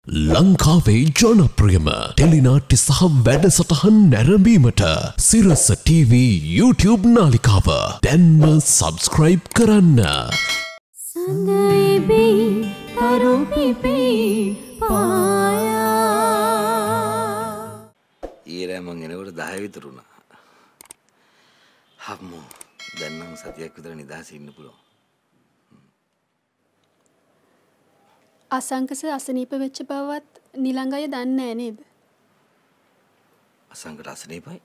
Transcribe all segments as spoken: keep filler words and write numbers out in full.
ලංකාවේ ජනප්‍රියම ටෙලිනාට්‍ය සහ වැඩසටහන් නැරඹීමට සිරස ටීවී YouTube නාලිකාව දැන්ම සබ්ස්ක්‍රයිබ් කරන්න. සඳයිබී තරුපිපී පායා ඊරෑ මං එනකොට දහය විතර වුණා. හම්මෝ දැන් නම් සතියක් විතර නිදහසේ ඉන්න පුළුවන්. අසංකස අසනීප වෙච්ච බවවත් නිලංග අය දන්නේ නැහැ නේද? අසංකට අසනීපයි?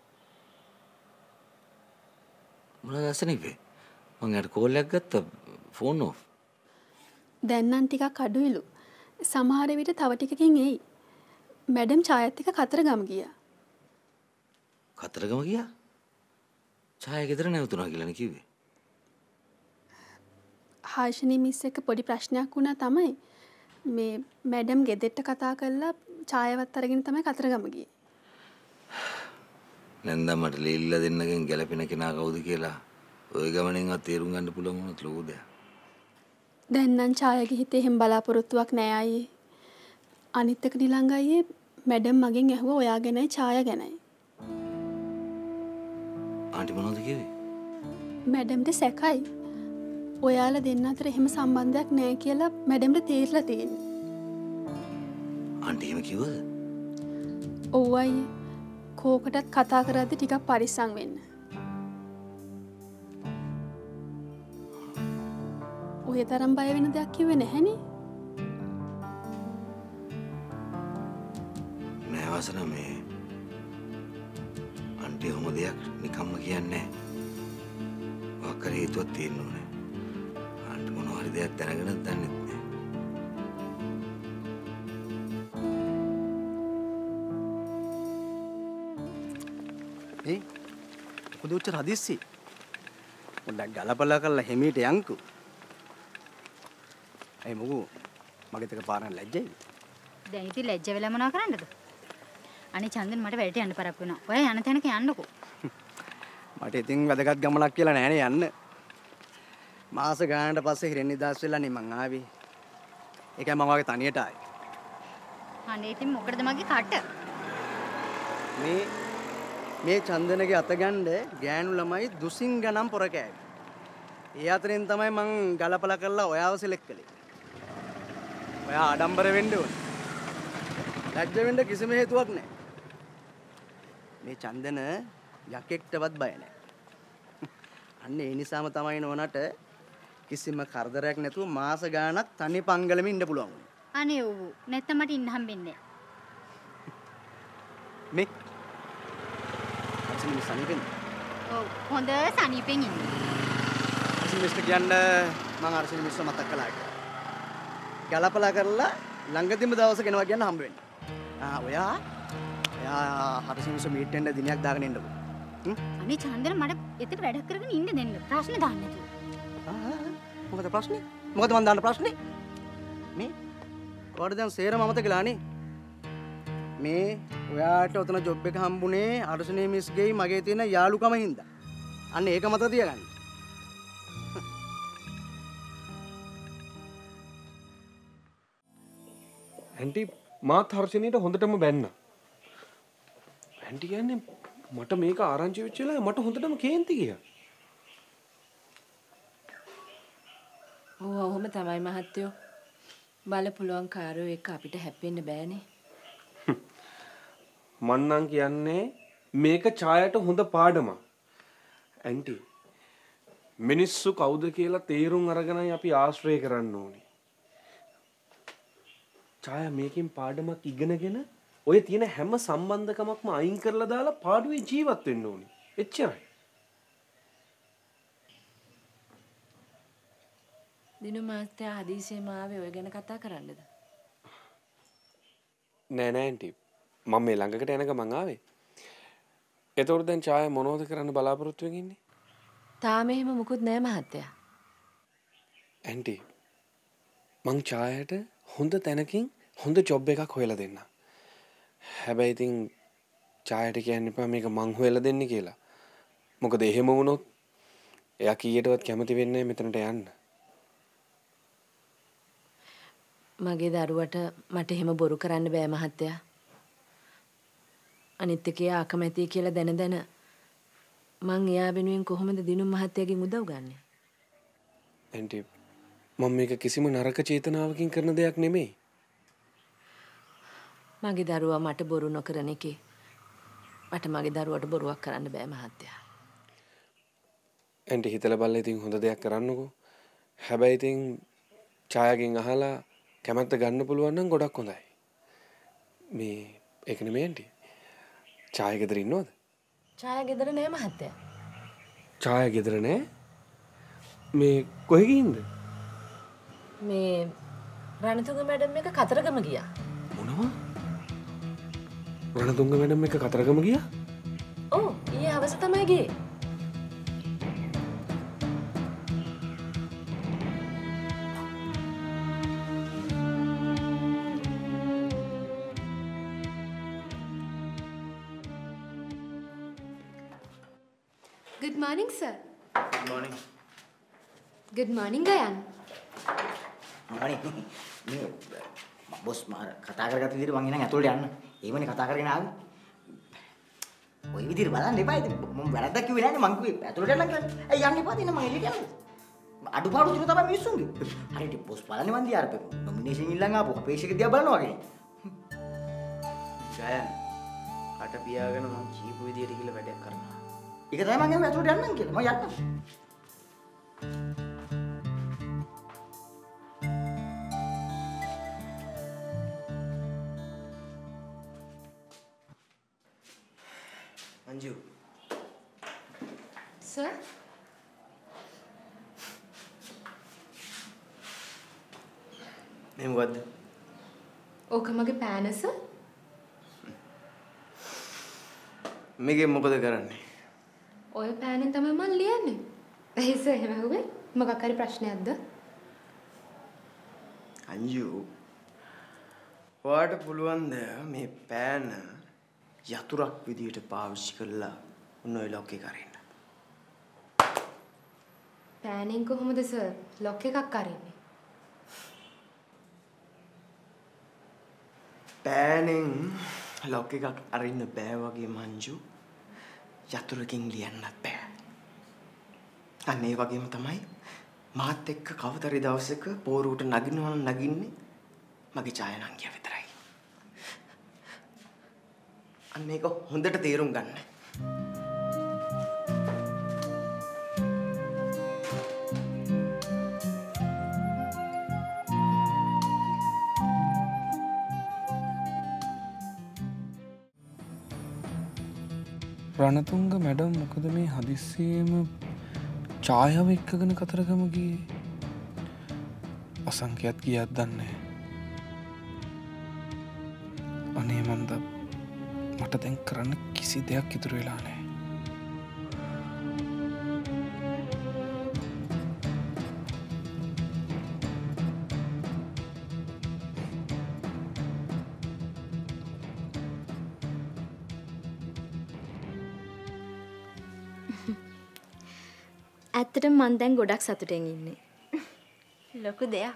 මොනවද අසනීපේ? මං යාට කෝල් එකක් ගත්තා ෆෝන් ඔෆ්. දැන් නම් ටිකක් අඩුයිලු. සමහර විට තව ටිකකින් එයි. මැඩම් ඡායත් එක්ක කතරගම ගියා. කතරගම ගියා? ඡාය ගෙදර නැවතුණා කියලානේ කිව්වේ. හර්ෂණී මිස් එක්ක පොඩි ප්‍රශ්නයක් වුණා තමයි. මේ මැඩම් ගෙදෙට්ට කතා කරලා ඡායවත් අරගෙන තමයි කතරගම ගියේ. නැන්දා මට ලීල්ලා දෙන්නගෙන් ගැලපෙන කෙනා කවුද කියලා ওই ගමනෙන්වත් තේරුම් ගන්න පුළුවන් වුණත් ලොකු දෙයක්. දැන් නම් ඡායගේ හිතේ හැම බලාපොරොත්තුවක් නෑ අයියේ. අනිත් එක නිලංග අයියේ මැඩම් මගෙන් ඇහුවා ඔයා ගැනයි ඡාය ගැනයි. ආන්ටි මොනවද කිව්වේ? මැඩම්ට සැකයි. ඔයාලා දෙන්න අතර එහෙම සම්බන්ධයක් නැහැ කියලා මැඩම්ට තේරිලා තියෙනවා. ආන්ටි එහෙම කිව්වද? ඔව් අයියේ. කෝකටත් කතා කරද්දි ටිකක් පරිස්සම් වෙන්න. ඔය තරම් බය වෙන දෙයක් කිව්වේ නැහනේ. නෑ වසන මේ ආන්ටි ඔහොම දෙයක් නිකම්ම කියන්නේ නැහැ. මොකක් හරි හේතුවක් තියෙන්න ඕනේ. ආන්ටි මොනවා හරි දෙයක් දැනගෙන දන්නේ නැහැ. ඒ මොකද උච්ච හදිස්සි පොඩ්ඩක් ගලපලා කරලා හිමීට යන්කෝ. අය මොකෝ මගේ තක පාරන ලැජ්ජයි. දැන් ඉතින් ලැජ්ජ වෙලා මොනවා කරන්නද? අනේ චන්දන් මට වැඩට යන්න පරක් වෙනවා. ඔයා යන තැනක යන්නකෝ. මට ඉතින් වැදගත් ගමනක් කියලා නෑනේ යන්න. මාස ගානකට පස්සේ හිරෙන් නිදාස් වෙලා නේ මං ආවේ. ඒකයි මම වගේ තනියට ආවේ. අනේ ඉතින් මොකටද මගේ කට? මේ මේ චන්දනගේ අත ගන්න ගෑනු ළමයි දුසින් ගණන් පොර කෑවේ. ඒ අතරින් තමයි මං ගලපලා කරලා ඔයාව සිලෙක්ට් කළේ. ඔයා ආඩම්බර වෙන්න ඕනේ. ලැජ්ජ වෙන්න කිසිම හේතුවක් නැහැ. මේ චන්දන යකෙක්ටවත් බය නැහැ. අන්න ඒ නිසාම තමයි නෝනට කිසිම කරදරයක් නැතුව මාස ගාණක් තනි පංගලෙම ඉන්න පුළුවන් වුණේ. අනේ ඔව්. නැත්නම් මට ඉන්න හම්බෙන්නේ නැහැ. මේ අසින් සනීපෙන්. ඔව් හොඳ සනීපෙන් ඉන්නේ. අසින් මිස්ටර් කියන්නේ මම අරසින් මිස්ටර් මතක් කළා. ගලපලා කරලා ළඟදිම දවසක එනවා කියන්න හම්බ වෙන්න. ආ ඔයා ඔයා හර්ෂින් මිස්ටර් මීට් වෙන්න දිනයක් දාගෙන ඉන්නකෝ. හ්ම්. අනේ චන්දන මට එතන වැඩක් කරගෙන ඉන්න දෙන්න. ප්‍රශ්න දාන්න නැතුව. ආ මොකද ප්‍රශ්නේ? මොකද මන් දාන්න ප්‍රශ්නේ? මේ ඔයාට දැන් සේරම අමතකලා නේ. මේ ඔයාට උතන ජොබ් එක හම්බුනේ අර්ශනී මිස්ගේ මගේ තියෙන යාළුකම හින්දා. අන්න ඒක මතක තියාගන්න. ඇන්ටි මාත් හර්ෂණීට හොඳටම බැන්න. ඇන්ටි කියන්නේ මට මේක ආරංචි වෙච්ච වෙලාවේ මට හොඳටම කේන්ති ගියා. ඔව් ඔහොම තමයි මහත්තයෝ. බල පුළුවන් කාරෝ එක අපිට හැප්පෙන්න බෑනේ. මන්නම් කියන්නේ මේක ඡායට හොඳ පාඩමක්. ඇන්ටි මිනිස්සු කවුද කියලා තේරුම් අරගෙනයි අපි ආශ්‍රය කරන්න ඕනේ. ඡාය මේකෙන් පාඩමක් ඉගෙනගෙන ඔය තියෙන හැම සම්බන්ධකමක්ම අයින් කරලා දාලා පාඩුවේ ජීවත් වෙන්න ඕනේ. එච්චරයි. දිනු මාස්ටර් හදිසියෙම ආවේ ඔය ගැන කතා කරන්නද? නෑ නෑ ඇන්ටි. මම මේ ළඟකට යනක මං ආවේ. එතකොට දැන් ඡාය මොනවද කරන්න බලාපොරොත්තු වෙමින් ඉන්නේ? තාම එහෙම මුකුත් නෑ මහත්තයා. ඇන්ටි මං ඡායට හොඳ තැනකින් හොඳ ජොබ් එකක් හොයලා දෙන්න. හැබැයි ඉතින් ඡායට කියන්න එපා මේක මං හොයලා දෙන්නේ කියලා. මොකද එහෙම වුණොත් එයා කීයටවත් කැමති වෙන්නේ නැහැ මෙතනට යන්න. මගේ දරුවට මට එහෙම බොරු කරන්න බෑ මහත්තයා. අනිත් එකේ ආකමැති කියලා දැන දැන මං එයා වෙනුවෙන් කොහොමද දිනුම් මහත්තයාගෙන් උදව් ගන්නෙ? ඇන්ටි මම මේක කිසිම නරක චේතනාවකින් කරන දෙයක් නෙමෙයි. මගේ දරුවා මට බොරු නොකරන එකේ මට මගේ දරුවට බොරුවක් කරන්න බෑ මහත්තයා. ඇන්ටි හිතලා බලලා ඉතින් හොඳ දෙයක් කරන්නකෝ. හැබැයි ඉතින් ඡායාගෙන් අහලා කැමැත්ත ගන්න පුළුවන් නම් ගොඩක් හොඳයි. මේ ඒක නෙමෙයි ඇන්ටි. ඡායා ගෙදර ඉන්නවද? ඡායා ගෙදර නෑ මහත්තයා. ඡායා ගෙදර නෑ? මේ කොහෙ ගිහින්ද? මේ රණතුංග මැඩම් එක කතරගම ගියා. මොනවා? රණතුංග මැඩම් එක කතරගම ගියා? ඔව් ඊයේ හවස තමයි ගියේ. Good morning, sir. Good morning. Good morning, Gayan. morning. මේ බොස් මාර කතා කරගත්ත විදිහට මං එනන් ඇතුළට යන්න. ඒවනේ කතා කරගෙන ආවේ. ඔය විදිහට බලන්න එපා. ඉතින් මම වැරද්දක් කිව්වේ නෑනේ. මං කිව්වේ ඇතුළට යන්න කියලා. ඇයි යන්න එපා දෙන්න මං එළියට යනවා. අඩුපාඩු දින තමයි මිනිස්සුන්ගේ. හරියට බොස් බලන්නේ මන් දිහා අර නොමිනේෂන් ඉල්ලන් ආපු අපේක්ෂක දිහා බලනවා වගේ. ගයන් අට පියාගෙන මං කීපු විදිහට කියලා වැඩක් කරනවා. ඒක තමයි මං එහුව ඇතුළට යන්නම් කියලා. මං යන්නම්. Anju. Sir? මේ මොකද්ද? ඕක මගේ පෑන සර්. මේකෙන් මොකද කරන්නේ? ඔය පෑනෙන් තමයි මම ලියන්නේ. ඇයි සර් එහෙම හුවේ? මොකක් හරි ප්‍රශ්නයක්ද? අංජු ඔයාට පුළුවන්ද මේ පෑන යතුරක් විදියට පාවිච්චි කරලා උන් ඔය ලොක් එක අරින්න? පෑනෙන් කොහොමද සර් ලොක් එකක් අරින්නේ? පෑනෙන් ලොක් එකක් අරින්න බෑ වගේ මංජු යතුරකින් ලියන්නත් බෑ. අන්න ඒ වගේම තමයි මාත් එක්ක කවතරි දවසක පෝරුවට නගිනවා නම් නගින්නේ මගේ ඡායනංගිය විතරයි. අන්න ඒක හොඳට තේරුම් ගන්න. රණතුංග මැඩම් මොකද මේ හදිස්සියේම ඡායාව එක්කගෙන කතරගම ගියේ? අසංකයත් ගියත් දන්නේ. අනේ මන්ද මට දැන් කරන්න කිසි දෙයක් ඉතුරු වෙලා නැහැ. ඇත්තටම මං දැන් ගොඩක් සතුටෙන් ඉන්නේ. ලොකු දෙයක්.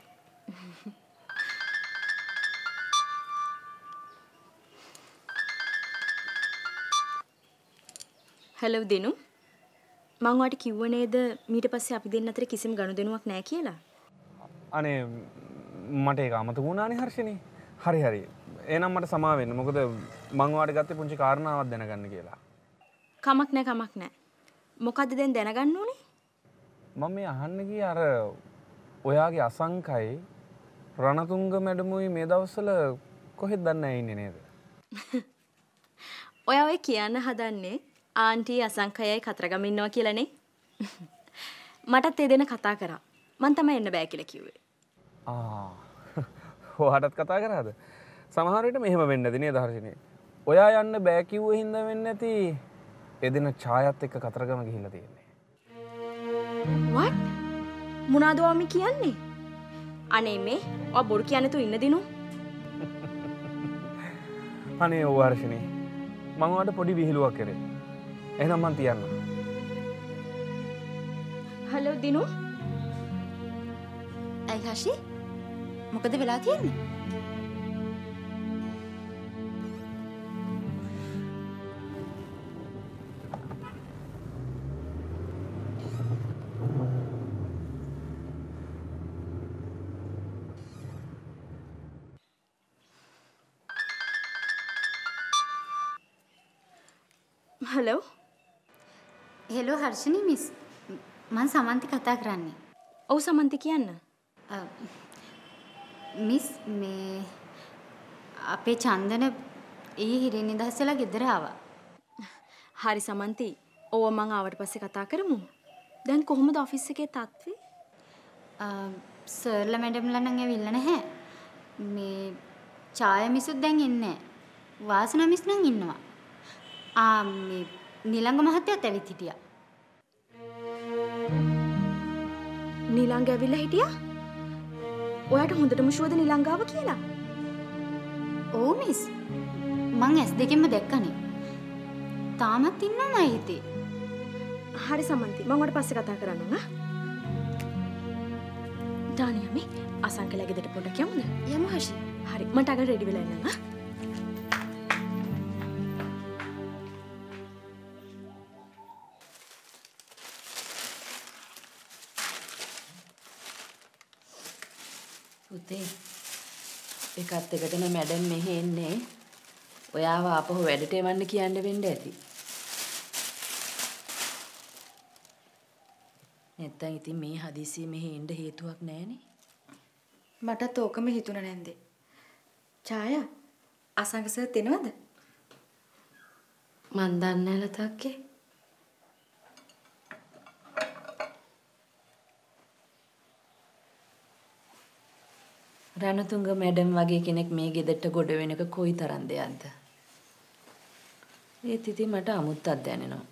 හලෝ දිනු. මං ඔයාලට කිව්ව නේද ඊට පස්සේ අපි දෙන්න අතර කිසිම ගනුදෙනුවක් නැහැ කියලා? අනේ මට ඒක අමතක වුණානේ හර්ෂිනී. හරි හරි. එහෙනම් මට සමා වෙන්න. මොකද මං ඔයාලට ගත්තේ පුංචි කාරණාවක් දැනගන්න කියලා. කමක් නැහැ කමක් නැහැ. මොකද්ද දැන් දැනගන්න ඕනේ? මම මේ අහන්න ගියේ අර ඔයාගේ අසංකයි රණතුංග මැඩමුයි මේ දවස්වල කොහෙද දන්නේ ඉන්නේ නේද? ඔයා ඔය කියන්න හදන්නේ ආන්ටි අසංකයයි කතරගම ඉන්නවා කියලානේ. මටත් ඒ දෙන කතා කරා. මං තමයි එන්න බෑ කියලා කිව්වේ. ආ. ඔයාටත් කතා කරාද? සමහර විට මෙහෙම වෙන්නේ නැති නේද හර්ෂිනේ? ඔයා යන්න බෑ කිව්වෙ හින්දා වෙන්නේ නැති එදින ඡායත් එක්ක කතරගම ගිහිල්ලා තියෙන්නේ. what? මොනවද ඔයා කියන්නේ? අනේ මේ ඔයා බොරු කියන්නේ තු ඉන්න දිනු. අනේ ඔව් හර්ෂිනේ. මම ඔයාලට පොඩි විහිළුවක් කරේ. එහෙනම් මං තියන්න. හලෝ දිනු. ඇයි හෂි? මොකද වෙලා තියෙන්නේ? හලෝ හෙලෝ හර්ෂණී මිස් මං සමන්ති කතා කරන්නේ. ඔව් සමන්ති කියන්න. මිස් මේ අපේ චන්දන ඊ හිරින් නිදහස් වෙලා ගෙදර ආවා. හරි සමන්ති. ඔව් මං ආවට පස්සේ කතා කරමු. දැන් කොහොමද ඔෆිස් එකේ තත්ත්වය? සර්ලා මැඩම්ලා නම් ඇවිල්ලා නැහැ. මේ ඡායා මිසුත් දැන් ඉන්නේ නැහැ. වාසනා මිස් නම් ඉන්නවා. ආ මේ නිලංග මහත්තයාත් ඇවිත් හිටියා. නිලංග ඇවිල්ලා හිටියා? ඔයාට හොඳටම ෂුවර්ද නිලංගාව කියලා? ඔව් මිස්. මං ඇස් දෙකෙන්ම දැක්කනේ. තාමත් ඉන්නවා මයි හිතේ. හරි සමන්ති. මම ඔයාට පස්සේ කතා කරන්නම් ආ. ඩානියමි අසංකලගේ ගෙදරට පොඩ්ඩක් යමුද? යමු හෂි. හරි. මට අග රෙඩි වෙලා ඉන්නම් ආ. පුතේ එකත් එකටම මැඩම් මෙහෙ එන්නේ ඔයාව ආපහු වැඩට එවන්න කියන්න වෙන්න ඇති. නැත්තම් ඉතින් මේ හදිසියෙ මෙහෙ එන්න හේතුවක් නැහනේ. මටත් ඕකම හිතුණා නැන්දේ. ඡායා අසංග සර් දෙනවද? මන් දන්නේ නැහැ ලතක්කේ. රණතුංග මැඩම් වගේ කෙනෙක් මේ ගෙදරට ගොඩ වෙනක කොයි තරම් දෙයක්ද? ඒත් ඉතින් මට අමුත්තක් දැනෙනවා.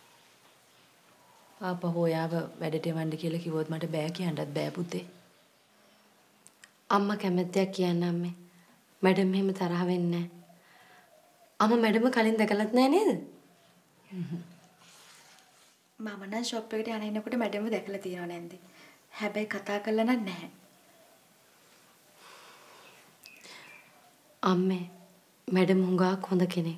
ආපහු ඔයාව වැඩට එවන්න කියලා කිව්වොත් මට බෑ කියන්නත් බෑ පුතේ. අම්මා කැමැත්තක් කියන්න අම්මේ. මැඩම් එහෙම තරහ වෙන්නේ නැහැ. අම්මා මැඩම කලින් දැකලත් නැහැ නේද? මම නම් ෂොප් එකට යන එනකොට මැඩම්ව දැකලා තියෙනවා නැන්දේ. හැබැයි කතා කරලා නම් නැහැ. අම්මේ මැඩම් හුඟක් හොඳ කෙනෙක්.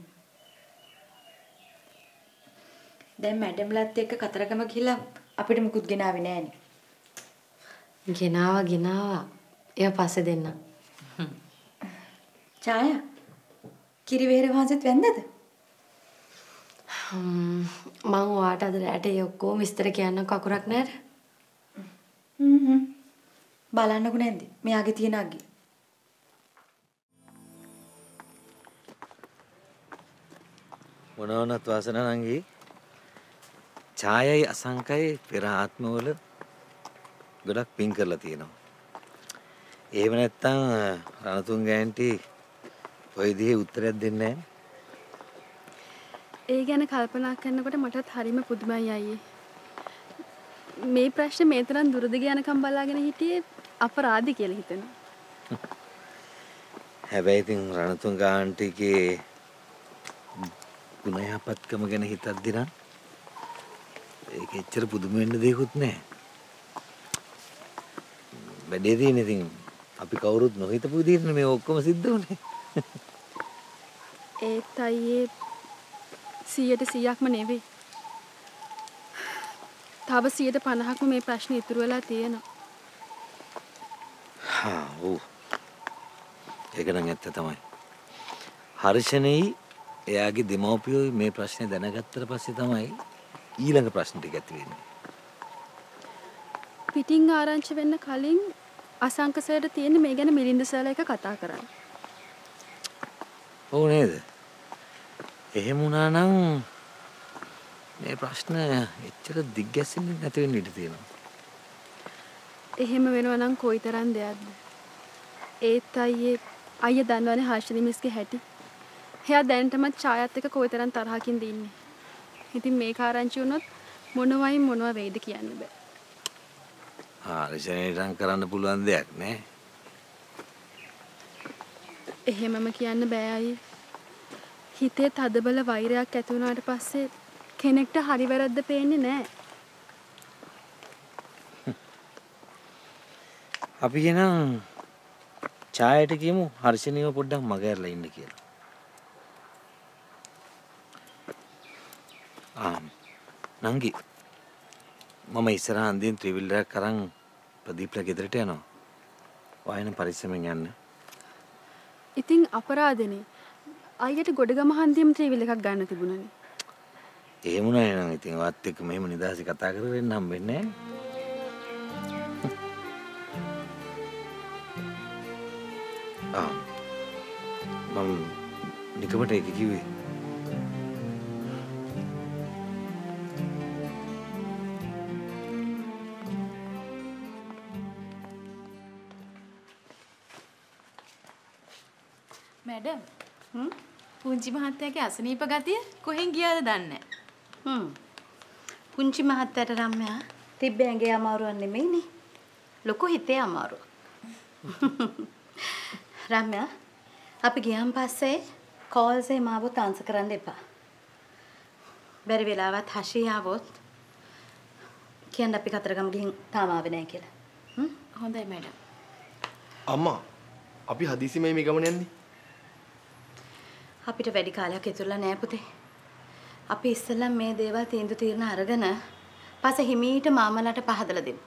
දැන් මැඩම්ලත් එක්ක කතරගම ගිහලා අපිට මුකුත් ගෙනාවේ නෑනේ. ගෙනාවා ගෙනාවා. ඒව පස්සේ දෙන්න. ඡායා කිරිවේර වහන්සේත් වැන්දද? මම ඔයාට අද රැට ඒ ඔක්කොම විස්තර කියන්න කකුරක් නෑද? හ්ම් හ්ම්. බලන්නකෝ නැන්ද? මෙයාගේ තියෙන අග්ගේ. මොනවනත් වාසනා නංගී ඡායයි අසංකයි පෙර ආත්මවල ගොඩක් පින් කරලා තියෙනවා. එහෙම නැත්තම් රණතුංග ඇන්ටි ඔය විදිහේ උත්තරයක් දෙන්නේ නැහැ. ඒ ගැන කල්පනා කරනකොට මටත් හරිම පුදුමයි අයියේ. මේ ප්‍රශ්නේ මේ තරම් දුරද යනකම් බලාගෙන හිටියේ අපරාධි කියලා හිතෙනවා. හැබැයි ඉතින් රණතුංග ආන්ටිගේ ගුණයහපත්කම ගැන හිතද්දි නම් ඒක එච්චර පුදුම වෙන්න දෙයක්වත් නැහැ. වැඩේ තියෙන ඉතින් අපි කවුරුත් නොහිතපු විදිහට මේ ඔක්කොම සිද්ධ වුනේ. ඒත් අයියේ සීයට සීයක්ම නෙවෙයි. තව සීයට පනහක්ම මේ ප්‍රශ්නේ ඉතුරු වෙලා තියෙනවා. හා ඔව්. ඒක නම් ඇත්ත තමයි. හර්ෂණී එයාගේ දෙමව්පියෝ මේ ප්‍රශ්නේ දැනගත්තට පස්සේ තමයි ඊළඟ ප්‍රශ්න ටික ඇති වෙන්නේ. පිටින් ආරංචි වෙන්න කලින් අසංක සර්ට තියෙන්නේ මේ ගැන මිලින්ද සර්ලා එක කතා කරන්න. ඔව් නේද? එහෙම වුණා නම් මේ ප්‍රශ්න එච්චර දිග්ගැස්සෙන්නේ නැති වෙන්න ඉඩ තියෙනවා. එහෙම වෙනවා නම් කොයිතරම් දෙයක්ද? ඒත් අයියේ අයියා දන්නවනේ හර්ෂණී මිස්ගේ හැටි. එයා දැනටමත් ඡායත් එක්ක කොයිතරම් තරහකින්ද ඉන්නේ. ඉතින් මේක ආරංචි වුණොත් මොනවයි මොනව වෙයිද කියන්න බෑ. හර්ෂණීටන් කරන්න පුළුවන් දෙයක් නෑ. එහෙමම කියන්න බෑ අයියේ. හිතේ තදබල වෛරයක් ඇති වුණාට පස්සේ කෙනෙක්ට හරි වැරද්ද පේන්නේ නෑ. අපි එනම් ඡායට කියමු හර්ෂණීයව පොඩ්ඩක් මගහැරලා ඉන්න කියලා. ආ නංගි මම ඉස්සරහ අන්දින් ත්‍රිවිල්ලයක් කරන් ප්‍රදීප්ලා ගෙදරට යනවා. වයින් පරිස්සමෙන් යන්න. ඉතින් අපරාධනේ. අයියට ගොඩගම හන්දියම ත්‍රිවිල් එකක් ගන්න තිබුණනේ. එහෙම නෑ නං ඉතින් වත් එක්ක මෙහෙම නිදාසි කතා කරගෙන හම්බෙන්නේ නෑ. ආ මම නිකමට ඒක කිව්වේ. මැඩම් හ්ම් පුංචි මහත්තයාගේ අසනීප ගතිය කොහෙන් ගියාද දන්නේ නැහැ. හ්ම් පුංචි මහත්තයාට රම්‍යා තිබ්බ ඇඟේ අමාරුවක් නෙමෙයිනේ. ලොකු හිතේ අමාරුවක්. රම්‍යා අපි ගියන් පස්සේ කෝල්ස් එක මාවත් ආන්සර් කරන්න එපා. බැරි වෙලාවත් හෂී ආවොත් කියන්න අපි කතරගම ගිහින් තාම ආවේ නැහැ කියලා. හ්ම් හොඳයි මැඩම්. අම්මා අපි හදිසියෙම මේ ගමන යන්නේ. අපිට වැඩි කාලයක් ඉතුරුලා නෑ පුතේ. අපි ඉස්සෙල්ලා මේ දේවල් තීන්දුව తీරන අරගෙන පස්සේ හිමීට මාමලාට පහදලා දෙමු.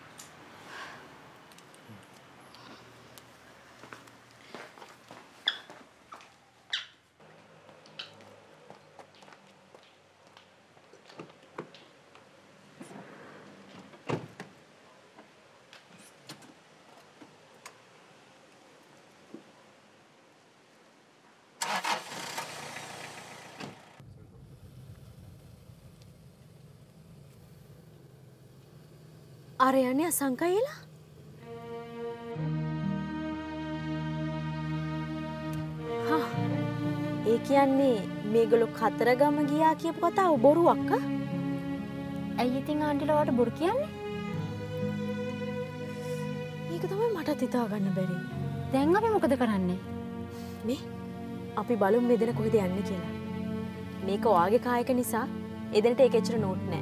අර යන්නේ අසංකයලා? හා ඒ කියන්නේ මේගොල්ලෝ කතරගම ගියා කියපු කතාව බොරුවක් අ? ඇයි ඉතින් ආන්ටිලා වට බොරු කියන්නේ? මේක තමයි මටත් හිතා ගන්න බැරි. දැන් අපි මොකද කරන්නේ? මේ අපි බලමු මෙදෙන කොහෙද යන්නේ කියලා. මේක ඔයාගේ කායක නිසා එදෙනට ඒක එච්චර නෝට් නෑ.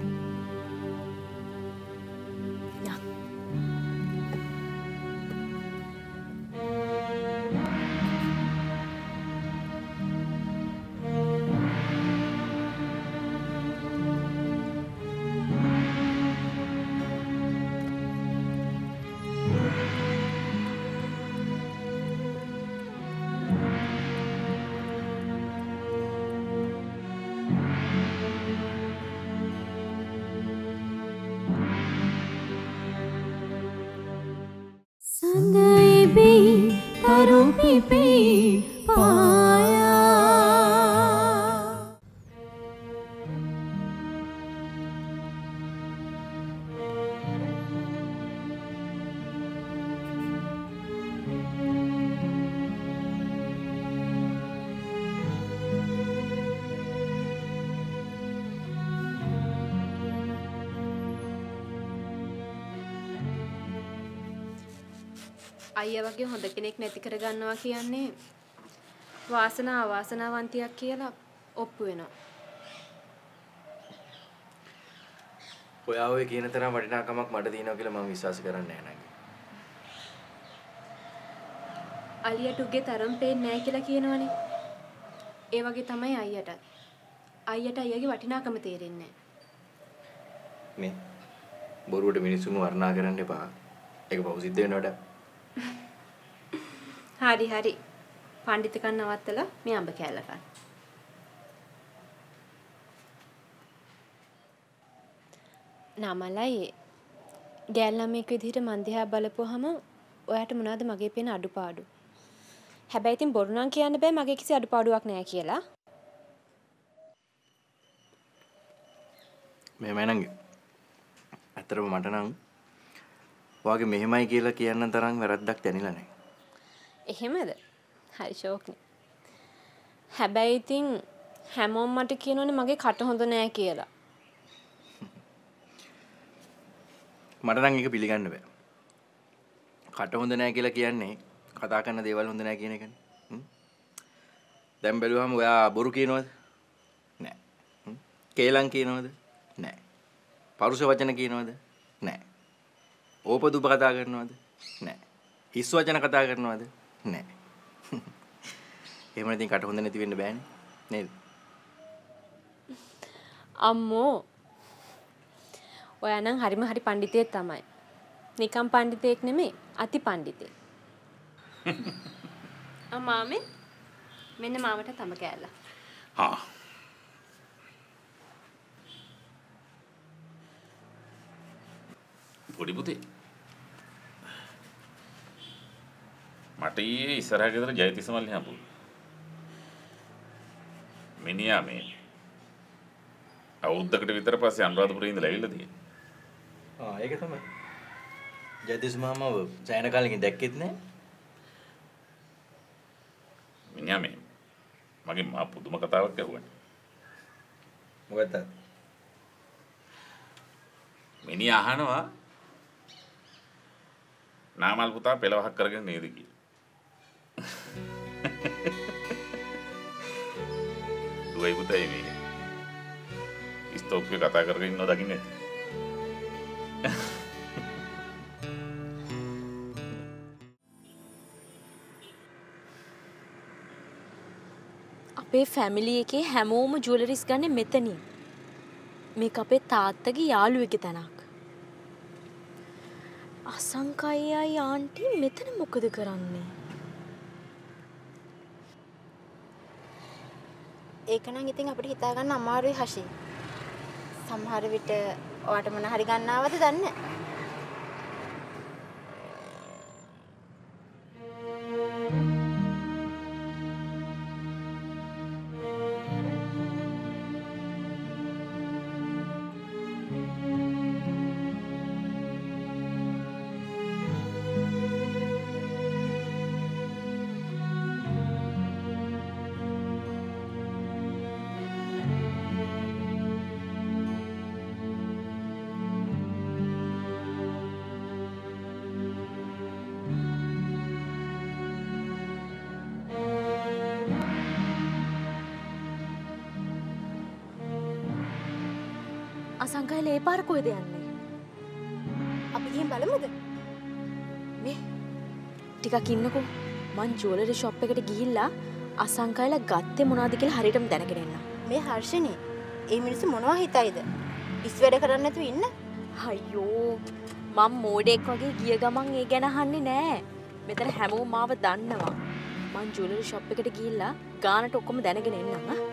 අයියා වගේ හොඳ කෙනෙක් නැති කරගන්නවා කියන්නේ වාසනාව අවාසනාවන්තියක් කියලා ඔප්පු වෙනවා. ඔයා ඔය කියන තරම් වටිනාකමක් මට තියෙනවා කියලා මම විශ්වාස කරන්නේ නැහැ නංගි. අලියට උගේ තරම් පේන්නේ නැහැ කියලා කියනවනේ. ඒ වගේ තමයි අයියටත්. අයියට අයියාගේ වටිනාකම තේරෙන්නේ නැහැ. මේ බොරුවට මිනිස්සුන්ව වර්ණනා කරන්න එපා. ඒක පහු සිද්ධ වෙනවට. හරි හරි. පඬිතුකන් නවත්තලා මේ අඹ කෑල්ල කන්න. නමලයි ගෑල්ලාමේක විදිහට මන් දිහා බලපුවාම ඔයාට මොනවද මගේ පේන අඩුපාඩු? හැබැයි ඉතින් බොරු නම් කියන්න බෑ මගේ කිසි අඩුපාඩුවක් නැහැ කියලා. මෙහෙමයි නංගි. අතරම මට නම් ඔයාගේ මෙහෙමයි කියලා කියන්න තරම් වැරද්දක් දැනෙලා නැහැ. එහෙමද? හරි ෂෝක්නේ. හැබැයි ඉතින් හැමෝම මට කියනෝනේ මගේ කට හොඳ නෑ කියලා. මට නම් ඒක පිළිගන්න බෑ. කට හොඳ නෑ කියලා කියන්නේ කතා කරන දේවල් හොඳ නෑ කියන එකනේ. හ්ම්. දැන් බැලුවම ඔයා බොරු කියනවද? නෑ. හ්ම්. කේලම් කියනවද? නෑ. පරුෂ වචන කියනවද? නෑ. ඕපදූප කතා කරනවද? නෑ. හිස් වචන කතා කරනවද? නෑ. එහෙම නැතිනම් කට හොඳ නැති වෙන්න බෑනේ. නේද? අම්මෝ. ඔයා නම් හරිම හරි පඬිතෙක් තමයි. නිකම් පඬිතෙක් නෙමෙයි, අති පඬිතෙක්. ආ මාමේ මෙන්න මාමට තම කෑල්ල. හා. පොඩි පුතේ. මට ඊයේ ඉස්සරහ ගෙදර ජයතිස්ස මල්ලි හම්බුනේ. මිනිහා මේ අවුරුද්දකට විතර පස්සේ අනුරාධපුරේ ඉඳලා ඇවිල්ලා තියෙනවා. ආ ඒක තමයි. ජයතිස් මාමව සෑහෙන කාලෙකින් දැක්කෙත් නෑ. මිනිහා මේ මගේ මා පුදුම කතාවක් ඇහුවානේ. මොකක්ද? මිනිහා අහනවා නාමල් පුතා පෙළවහක් කරගෙන නේද කියලා. දුවයි පුතයි මේ ස්ටෝක්ගේ කතා කරගෙන ඉන්නව දකින්නේ. අපේ ෆැමිලි එකේ හැමෝම ජුවලරිස් ගන්නේ මෙතනින්. මේක අපේ තාත්තගේ යාළුවෙක්ගේ තැනක්. අසංකයයි ආන්ටි මෙතන මොකද කරන්නේ? ඒක නම් ඉතින් අපිට හිතා ගන්න අමාරුයි හෂි. සමහර විට ඔයාට මොන හරි ගන්නවද දන්නේ නැහැ. අසංකය ලේ පාර කොයිද යන්නේ? අපි ගිහින් බලමුද? මේ ටිකක් ඉන්නකෝ. මං ජුවලරි ෂොප් එකට ගිහිල්ලා අසංකයලා ගත්තේ මොනවද කියලා හරියටම දැනගෙන එන්න. මේ හර්ෂණී, ඒ මිනිස්සු මොනවා හිතයිද? ඉස් වැඩ කරන්නේ නැතුව ඉන්න. අයියෝ මම මෝඩෙක් වගේ ගිය ගමන් ඒ ගැන අහන්නේ නෑ. මෙතන හැමෝම මාව දන්නවා. මං ජුවලරි ෂොප් එකට ගිහිල්ලා ගානට ඔක්කොම දැනගෙන එන්නම්. ආ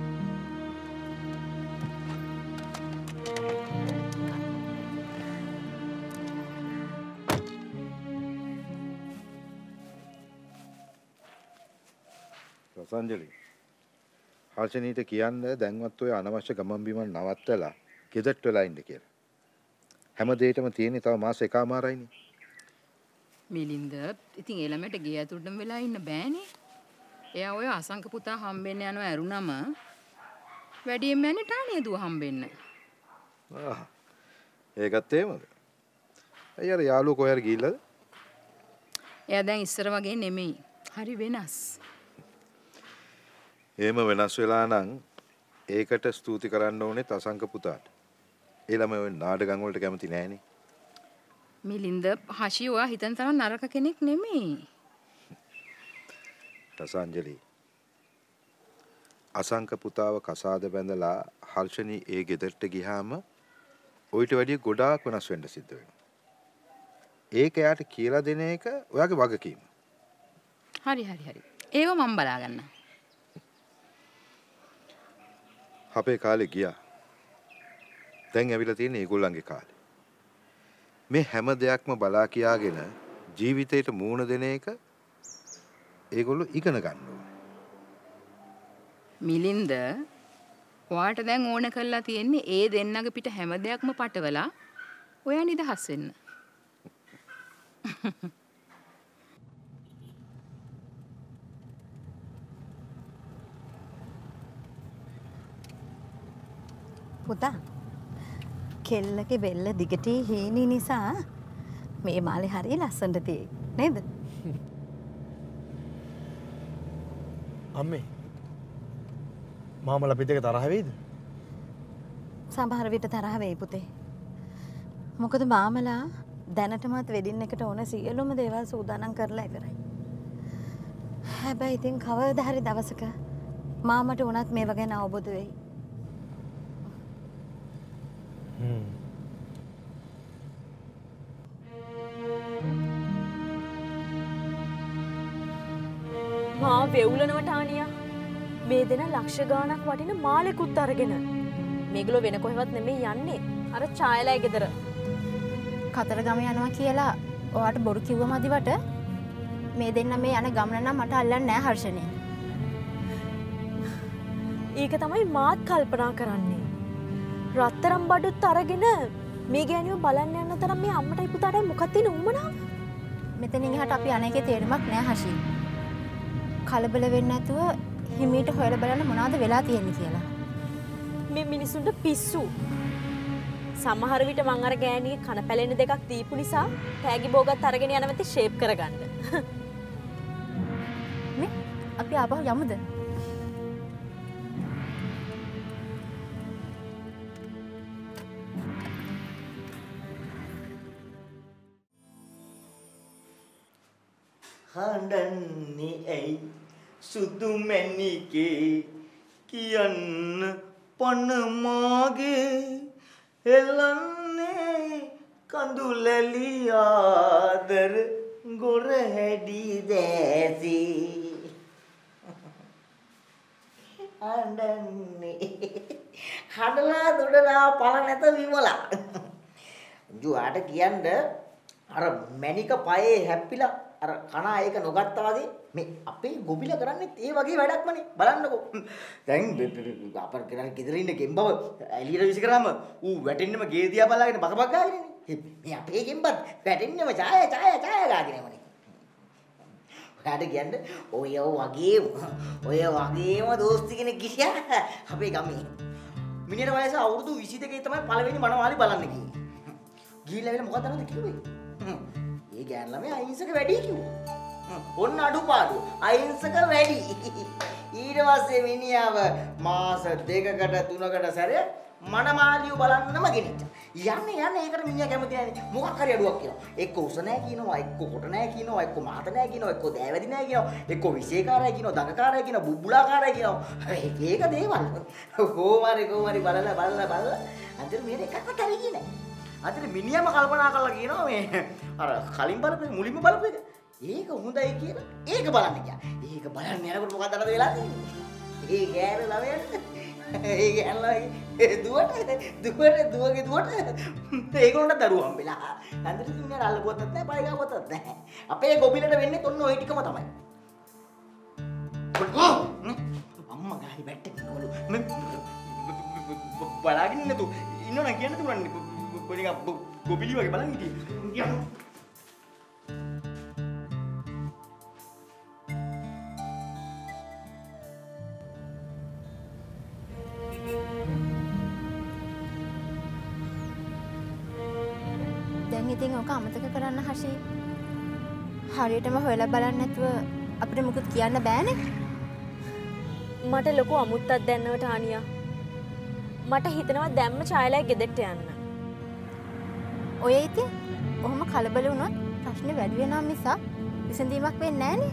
රසංජලි හර්ෂණීට කියන්න දැන්වත් ඔය අනවශ්‍ය ගමන් බිමන් නවත්තලා ගෙදරට වෙලා ඉන්න කියලා. හැම දෙයකම තියෙන්නේ තව මාස එකමාරයිනේ. මිලින්ද ඉතින් ඒ ළමයට ගේ ඇතුළටම වෙලා ඉන්න බෑනේ. එයා ඔය අසංක පුතා හම්බෙන්න යනවා ඇරුණම වැඩියෙන්ම යන්නේ ටානිය දුව හම්බෙන්න. ආ ඒකත් එහෙමද? අයියර යාළුවෝ කොහේ ගිහිල්ලාද? එයා දැන් ඉස්සර වගේ නෙමෙයි. හරි වෙනස්. එහෙම වෙනස් වෙලා නම් ඒකට ස්තුති කරන්න ඕනේ තසංක පුතාට. ඒ ළමයි ඔය නාටකම් වලට කැමති නෑනේ. මිලින්ද හෂි ඔයා හිතන තරම් නරක කෙනෙක් නෙමෙයි. රසංජලි අසංක පුතාව කසාද බැඳලා හර්ෂණී ඒ ගෙදරට ගියාම ඔයිට වැඩිය ගොඩාක් වෙනස් වෙන්න සිද්ධ වෙනවා. ඒක එයාට කියලා දෙන එක ඔයාගේ වගකීම. හරි හරි හරි. ඒව මම බලා ගන්නම්. අපේ කාලේ ගියා. දැන් ඇවිල්ලා තියෙන ඒගොල්ලන්ගේ කාලේ. මේ හැම දෙයක්ම බලා කියාගෙන ජීවිතේට මූණ දෙන එක ඒගොල්ලෝ ඉගෙන ගන්න ඕනේ. මිලින්ද ඔයාට දැන් ඕන කරලා තියෙන්නේ ඒ දෙන්නගේ පිට හැම දෙයක්ම පටවලා ඔයා නිදහස් වෙන්න. පුතා කෙල්ලගේ බෙල්ල දිගටි හීනි නිසා මේ මාලේ හරිය ලස්සනට තියෙයි නේද? අම්මේ මාමලා පිට එක තරහ වෙයිද? සමහර විට තරහ වෙයි පුතේ. මොකද මාමලා දැනටමත් වෙඩින් එකට ඕන සියලුම දේවල් සූදානම් කරලා ඉවරයි. හැබැයි ඉතින් කවදා හරි දවසක මාමට උනත් මේව ගැන අවබෝධ වෙයි. හ්ම්. මා වෙවුලනවා ටානියා. මේ දෙන ලක්ෂ ගාණක් වටින මාලෙකුත් අරගෙන. මේගොල්ලෝ වෙන කොහෙවත් නෙමෙයි යන්නේ. අර ඡායලයි ගෙදර. කතරගම යනවා කියලා ඔයාට බොරු කිව්ව මදිවට මේ දෙන්න මේ යන ගමන නම් මට අල්ලන්නේ නැහැ හර්ෂණේ. ඒක තමයි මාත් කල්පනා කරන්නේ. රත්තරන් බඩුත් අරගෙන මේ ගෑනියව බලන්න යන තරම් මේ අම්මටයි පුතාටයි මොකක්ද තියෙන උමනාව? මෙතනින් එහාට අපි අනේකේ තේරුමක් නැහැ හෂි. කලබල වෙන්නේ නැතුව හිමීට හොයලා බලන්න මොනවද වෙලා තියෙන්නේ කියලා. මේ මිනිසුන්ට පිස්සු. සමහර විට මං අර ගෑණියේ කන පැලෙන දෙකක් දීපු නිසා තෑගි බෝගත් අරගෙන යන වෙතේ ෂේප් කරගන්න. මේ අපි ආපහු යමුද? හඬන්නේ ඇයි සුදු මැණිකේ කියන්න පන මාගේ එළන්නේ කඳුලැලි ආදර ගොර හැඩි දැසි හඬන්නේ හඬලා දොඩලා පල නැත විමලා ජුවාට කියන්න අර මැණික පයේ හැප්පිලා අර කනා ඒක නොගත්තා වගේ මේ අපේ ගොබිල කරන්නේත් ඒ වගේ වැඩක්මනේ බලන්නකෝ දැන් අපර කරන්නේ ගෙදර ඉන්න ගෙම්බව එළියට විසි කරාම ඌ වැටෙන්නෙම ගේ දිහා බලාගෙන බක බක ගාගෙනනේ මේ අපේ ගෙම්බත් වැටෙන්නෙම ඡාය ඡාය ඡාය ගාගෙනමනේ ඔයාට කියන්නේ ඔය වගේම ඔය වගේම දෝස්ති කෙනෙක් ගියා අපේ ගමේ මිනිහට වයස අවුරුදු විසි දෙකේ තමයි පළවෙනි මනවාලි බලන්න ගියේ ගිහිල්ලා වෙල මොකක්ද අරද කිව්වේ ඒ ගෑන් ළමයා අහිංසක වැඩි කිව්වා. ඔන්න අඩුපාඩු. අහිංසක වැඩි. ඊට පස්සේ මිනිහාව මාස දෙකකට තුනකට සැරේ මනමාලියු බලන්නම ගෙනිච්චා. යන්නේ යන්නේ ඒකට මිනිහා කැමති නැහැ. මොකක් හරි අඩුවක් කියනවා. එක්ක උස නැහැ කියනවා, එක්ක කොට නැහැ කියනවා, එක්ක මාත නැහැ කියනවා, එක්ක දෑවැදි නැහැ කියනවා, එක්ක විශේෂකාරයි කියනවා, දඟකාරයි කියනවා, බුබ්බුලාකාරයි කියනවා. ඒක දේවල්. කොහොමරි කොහොමරි බලලා බලලා බලලා අන්තිමට මේක එකක්වත් හරියන්නේ නැහැ. අතන මිනිහම කල්පනා කරලා කියනවා මේ අර කලින් බලපු මුලින්ම බලපු එක. ඒක හොඳයි කියලා ඒක බලන්න ගියා. ඒක බලන්න යනකොට මොකක්ද අර වෙලා තියෙන්නේ? ඒ ගෑන ළමයට ඒ ගෑන ළමයි දුවට දුවට දුවගේ දුවට ඒගොල්ලන්ට දරුවෝ හම්බෙලා. හන්දට ඉන්නේ අල්ල පොතත් නැහැ, පය ගා පොතත් නැහැ. අපේ ගොබිලට වෙන්නේ ඔන්න ওই ටිකම තමයි. අම්මා ගායි බැට්ටේ නෝලු. බලාගෙන ඉන්න තු ඉන්නවනම් කියන්න තුරන්නේ. කොනික ගොබිලි වගේ බලන් හිටියේ. දැන් ඉතින් ඔක අමතක කරන්න හෂි. හරියටම හොයලා බලන්න නැතුව අපිට මොකුත් කියන්න බෑනේ. මට ලොකු අමුත්තක් දැන්නවට ආනියා. මට හිතෙනවා දැම්ම ඡායලයි ගෙදරට යන්න. ඔය ඉතින් ඔහොම කලබල වුණොත් ප්‍රශ්නේ වැඩි වෙනවා මිසක් විසඳීමක් වෙන්නේ නැහනේ.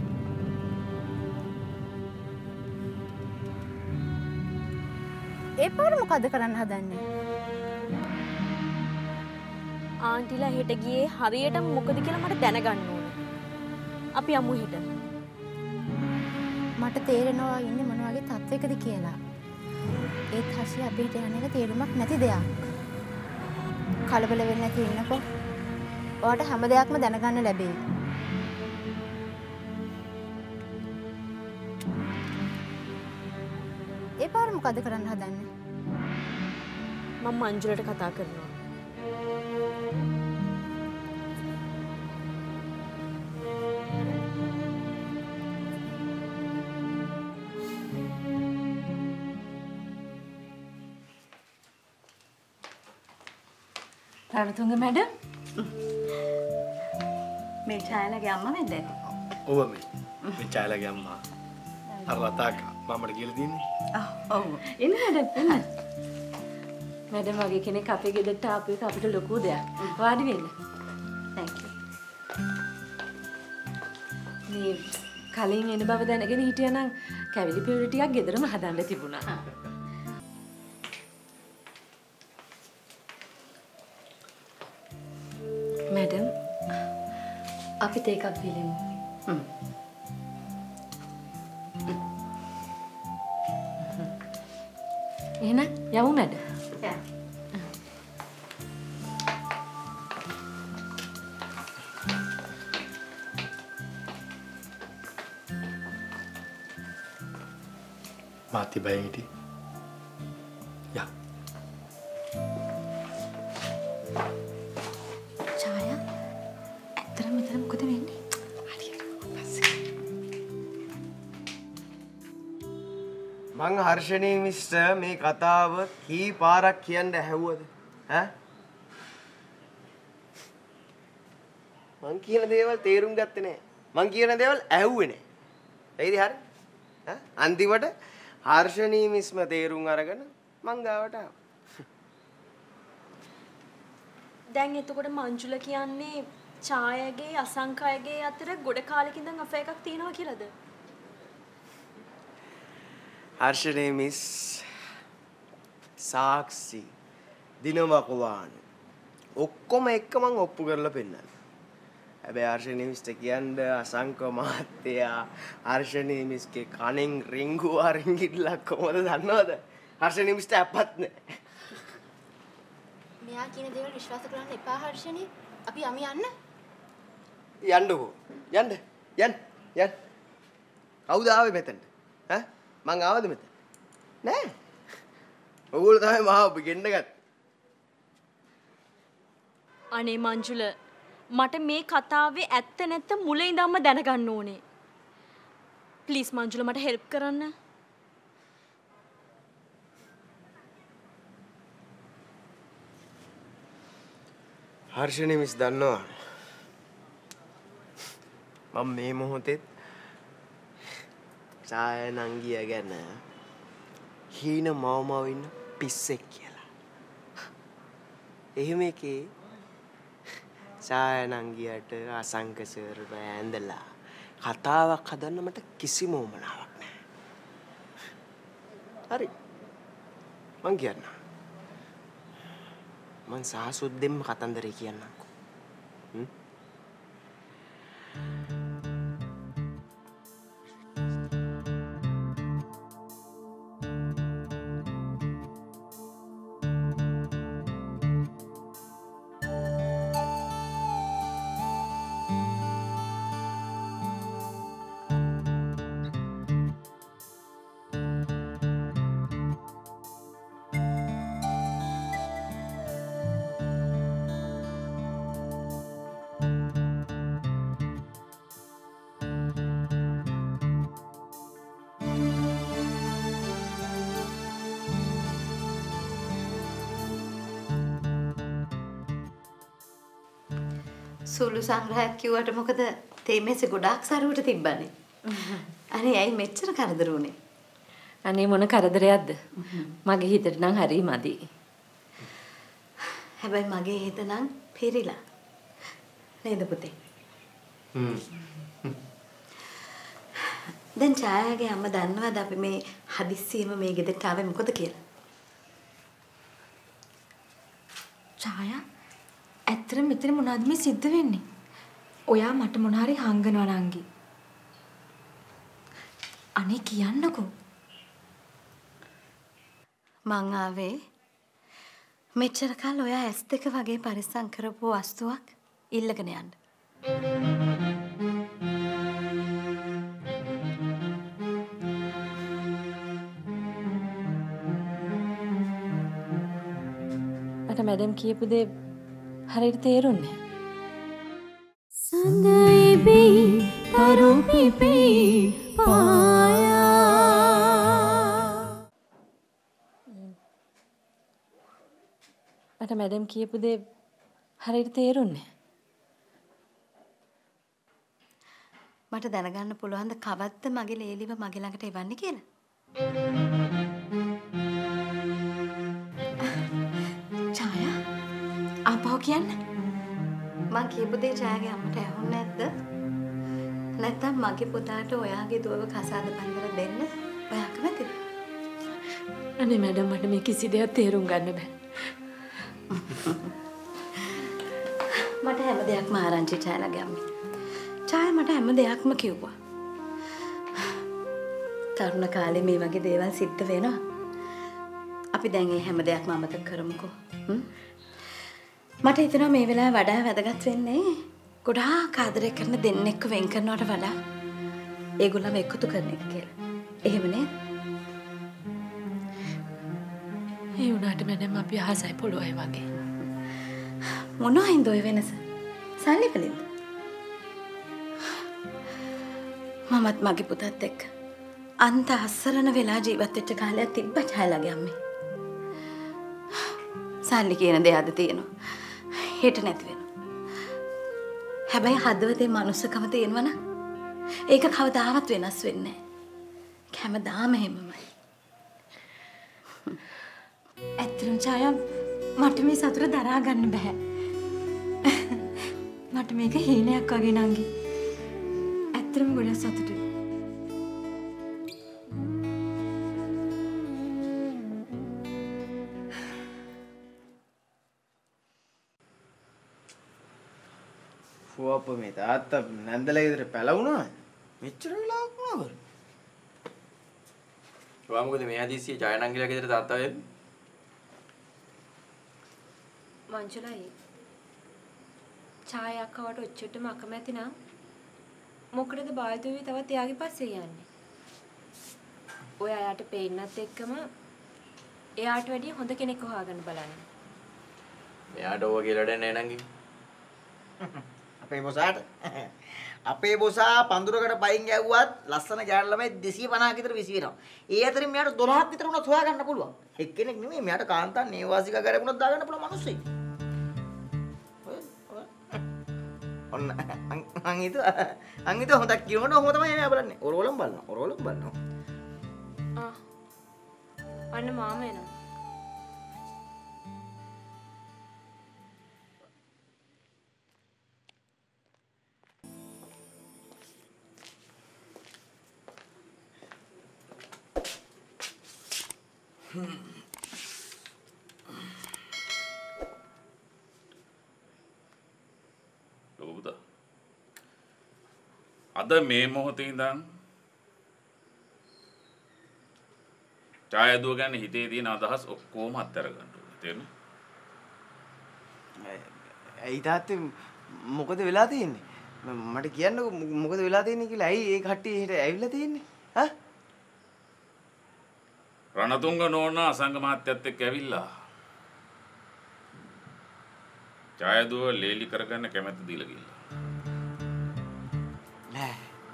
ඒ පාර මොකද කරන්න හදන්නේ? ආන්ටිලා හෙට ගියේ හරියට මොකද කියලා මට දැනගන්න ඕන. අපි යමු හෙට. මට තේරෙනවා ඉන්නේ මොන වගේ තත්වයකද කියලා. ඒත් හෂි අපිට යන එක තේරුමක් නැති දෙයක්. කලබල වෙන්නේ නැති ඉන්නකෝ. ඔයාට හැම දෙයක්ම දැනගන්න ලැබෙයි. ඒ පාර මොකද කරන්න හදන්නේ? මම මංජුලට කතා කරනවා. රණතුංග මැඩම් මේ ඡායලගේ අම්මා නේද? ඔව් මේ මේ ඡායලගේ අම්මා අර ලතාක මමට කියලා දින්නේ. ඔව් එන්න මැඩම් එන්න. මැඩම් වගේ කෙනෙක් අපේ ගෙදරට ආපු එක අපිට ලොකු දෙයක්. වාඩි වෙන්න. thank you. මේ කලින් එන බව දැනගෙන හිටියනම් කැවිලි පිවිලි ටිකක් ගෙදරම හදන්න තිබුණා. මැඩම් අපි තේ එකක් බිලෙමු. හ්ම්. එහෙනම් යමු මැඩම්. යා. මාති බයෙන් හිටි. යා. ඡායා ඇත්තටම මෙතන මොකද වෙන්නේ? මං හර්ෂණී මිස්ටර් මේ කතාව කී පාරක් කියන්න ඇහුවද? ඈ? මං කියන දේවල් තේරුම් ගත්තේ නෑ. මං කියන දේවල් ඇහුවේ නෑ. ඇයිද හරි? ඈ? අන්තිමට හර්ෂණී මිස්ම තේරුම් අරගෙන මං ගාවට ආවා. දැන් එතකොට මංජුල කියන්නේ ඡායගේ අසංකයගේ අතර ගොඩ කාලෙක ඉඳන් අෆෙ එකක් තියෙනවා කියලාද? හර්ෂණී මිස් සාක්ෂි දිනවකවාන ඔක්කොම එක්ක මං ඔප්පු කරලා පෙන්නන්න. හැබැයි හර්ෂණී මිස්ට කියන්නේ අසංක මහත්තයා හර්ෂණී මිස්ගේ කණෙන් රිංගුවා රිංගිල්ලක් කොහොමද දන්නවද? හර්ෂණී මිස්ට අපත් නෑ. මෙයා කියන දේවල් විශ්වාස කරන්න එපා හර්ෂණී. අපි යමු යන්න. යන්නකෝ. යන්න. යන්න. යන්න. කවුද ආවේ මෙතනට? ඈ? මං ආවද මෙතන? නෑ. ඔයගොල්ලෝ තමයි මාව ගෙන්න ගත්තේ. අනේ මංජුල මට මේ කතාවේ ඇත්ත නැත්ත මුල ඉඳන්ම දැනගන්න ඕනේ. ප්ලීස් මංජුල මට හෙල්ප් කරන්න. හර්ෂණී මිස් දන්නවා මම මේ මොහොතේ ඡායා නංගිය ගැන හීන මවමව ඉන්න පිස්සෙක් කියලා. එහෙම එකේ ඡායා නංගියට අසංක සර් බෑන්දලා කතාවක් හදන්න මට කිසිම උවමනාවක් නැහැ. හරි. මං කියන්න. මං සාසුද්දෙන්ම කතන්දරේ කියන්නම්කෝ. හ්ම්? සුළු සංග්‍රහයක් කිව්වට මොකද තේ මේසෙ ගොඩාක් සරුවට තිබ්බනේ. අනේ ඇයි මෙච්චර කරදර උනේ? අනේ මොන කරදරයක්ද? මගේ හිතට නම් හරි මදි. හැබැයි මගේ හිත නම් පිරිලා. නේද පුතේ? හ්ම්. දැන් ඡායාගේ අම්මා දන්නවද අපි මේ හදිස්සියෙම මේ ගෙදරට ආවේ මොකද කියලා? ඡායා ඇත්තට මෙතන මොනවද මේ සිද්ධ වෙන්නේ? ඔයා මට මොන හරි හංගනවා නංගි. අනේ කියන්නකෝ. මං ආවේ මෙච්චර කාල ඔයා ඇස් දෙක වගේ පරිස්සම් කරපු වස්තුවක් ඉල්ලගෙන යන්න. මට මැඩම් කියපු දේ හරියට තේරුන්නේ. සඳයිබි තරු පිපි පායා මට මැඩම් කියපු දේ හරියට තේරුන්නේ. මට දැනගන්න පුළුවන්ද කවද්ද මගේ ලේලිව මගේ ළඟට එවන්නේ කියලා? ඡායා ආපහු කියන්න. මං කියපු දේ ඡායාගේ අම්මට ඇහුන්නේ නැද්ද? නැත්තම් මගේ පුතාට ඔයාගේ දුවව කසාද බඳලා දෙන්න ඔයා කැමතිද? අනේ මැඩම් මට මේ කිසි දෙයක් තේරුම් ගන්න බෑ. මට හැම දෙයක්ම ආරංචි ඡායාගේ අම්මේ. ඡායා මට හැම දෙයක්ම කිව්වා. තරුණ කාලේ මේ වගේ දේවල් සිද්ධ වෙනවා. අපි දැන් මේ හැම දෙයක්ම අමතක කරමුකෝ. මට හිතෙනවා මේ වෙලාවේ වඩා වැදගත් වෙන්නේ ගොඩාක් ආදරය කරන දෙන්නෙක්ව වෙන් කරනවට වඩා ඒගොල්ලම එකතු කරන එක කියලා. එහෙම නේද? ඒ උනාට මැඩම් අපි ආසයි පොළොයි වගේ. මොනවයින්ද ඔය වෙනස? සල්ලි වලින්ද? මමත් මගේ පුතත් එක්ක අන්ත අස්සරණ වෙලා ජීවත් වෙච්ච කාලයක් තිබ්බ ඡායාගේ අම්මේ. සල්ලි කියන දේ අද තියෙනවා. හෙට නැති වෙනවා. හැබැයි හදවතේ මනුස්සකම තියෙනවා නම් ඒක කවදාවත් වෙනස් වෙන්නේ නැහැ. හැමදාම එහෙමමයි. ඇත්තටම ඡායා මට මේ සතුට දරා ගන්න බෑ. මට මේක හීනයක් වගේ නංගි. ඇත්තටම ගොඩක් සතුටුයි. ෆුවප්ප මේ තාත්තා නැන්දලා ගෙදර පැලවුණා. මෙච්චර වෙලාවක් මොනවද? ඔයා මොකද මේ හදිස්සියේ ජයනංගිලා ගෙදර තාත්තා වෙන්නේ? මංජුලයි ඡායා අක්කවට ඔච්චරටම අකමැති නම් මොකටද බාල්දුවේ තවත් එයාගේ පස්සේ යන්නේ? ඔය අයාට පේන්නත් එක්කම එයාට වැඩිය හොඳ කෙනෙක් හොයාගන්න බලන්න. එයාට ඕවා කියලා දෙන්නේ නැහැ නංගි. අපේ බොසාට අපේ බොසා පඳුරකට පයින් ගැව්වත් ලස්සන ගෑනු ළමයි දෙසිය පනහක් විතර විසි වෙනවා. ඒ අතරින් මෙයාට දොළහක් විතර උනත් හොයා ගන්න පුළුවන්. එක්කෙනෙක් නෙමෙයි මෙයාට කාන්තාන් නේවාසික කරගුණත් දාගන්න පුළුවන් මිනිස්සෙක්. ඔන්න අං හිතුව අං හිතුව හොඳක් කියනකොට ඔහොම තමයි එයා බලන්නේ. ඔරවලම් බලනවා. ඔරවලම් බලනවා. ආ අන්න මාම එනවා. ලොකුපුතා අද මේ මොහොතේ ඉඳන් ඡායාදුව ගැන හිතේ තියෙන අදහස් ඔක්කොම අත්හැර ගන්න ඕනේ. තේරුණා? ඇයි තාත්තේ මොකද වෙලා තියෙන්නේ? මට කියන්නකෝ මොකද වෙලා තියෙන්නේ කියලා. ඇයි ඒ කට්ටිය එහෙට ඇවිල්ලා තියෙන්නේ? හා? රණතුංග නෝනා අසංග මහත්තයත් එක්ක ඇවිල්ලා ඡායාදුව ලේලි කරගන්න කැමැත්ත දීලා ගිහලා. නෑ.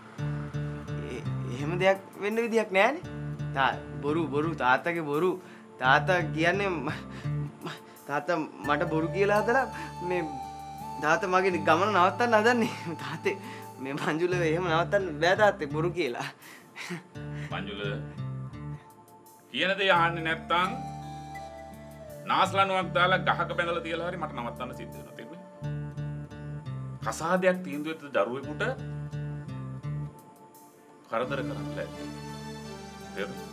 එහෙම දෙයක් වෙන්න විදියක් නෑනේ. තා බොරු බොරු තාත්තගේ බොරු. තාත්තා කියන්නේ තාත්තා මට බොරු කියලා හදලා මේ තාත්තා මගේ ගමන නවත්තන්න හදන්නේ. තාත්තේ මේ මංජුල එහෙම නවත්තන්න බෑ තාත්තේ බොරු කියලා. මංජුල කියන දේ අහන්නේ නැත්තම් නාස්ලනුවක් දාලා ගහක බැඳලා තියලා හරි මට නවත්තන්න සිද්ධ වෙනවා තේරුණේ? කසාදයක් තීන්දුව වෙද්දී දරුවෙකුට කරදර කරන්න බෑ. තේරුණා?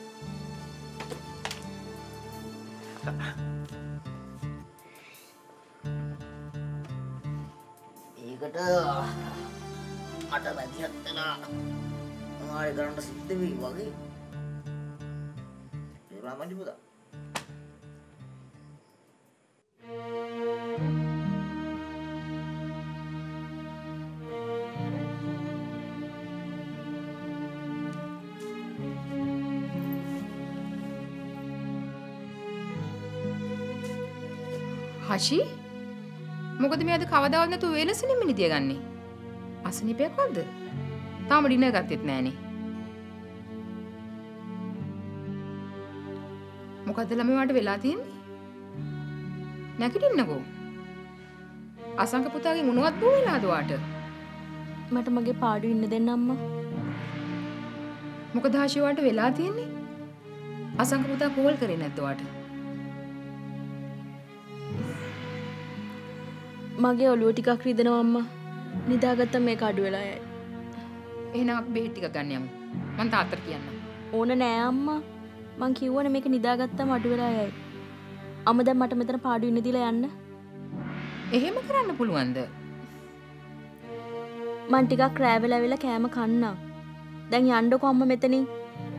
ඒකට මට වැදියක් වෙලා මොනවාරි කරන්න සිද්ධ වෙයි වගේ. රාමජි පුතා හෂි මොකද මේ අද කවදාවත් නැතුව වේලසෙනින් මිනිදිය ගන්නේ? අසනීපයක් වද්ද? තාම ඩිනර් ගත්තෙත් නෑනේ. මොකද්ද ළමයි වාට වෙලා තියෙන්නේ? නැගිටින්නකෝ. අසංක පුතාගේ මොනවත් බෝ වෙලාද වාට? මට මගේ පාඩු ඉන්න දෙන්න අම්මා. මොකද හෂි වාට වෙලා තියෙන්නේ? අසංක පුතා කෝල් කරේ නැද්ද වාට? මගේ ඔළුව ටිකක් රිදෙනවා අම්මා. නිදාගත්තම මේක අඩු වෙලා යයි. එහෙනම් අපි බෙහෙත් ටික ගන්න යමු. මං තාත්තට කියන්නම්. ඕන නෑ අම්මා. මං කිව්වනේ මේක නිදාගත්තම අඩු වෙලා යයි. අම්ම දැන් මට මෙතන පාඩු ඉන්න දීලා යන්න. එහෙම කරන්න පුළුවන්ද? මං ටිකක් රෑ වෙලා වෙලා කෑම කන්නා. දැන් යන්නකෝ අම්මා මෙතනින්.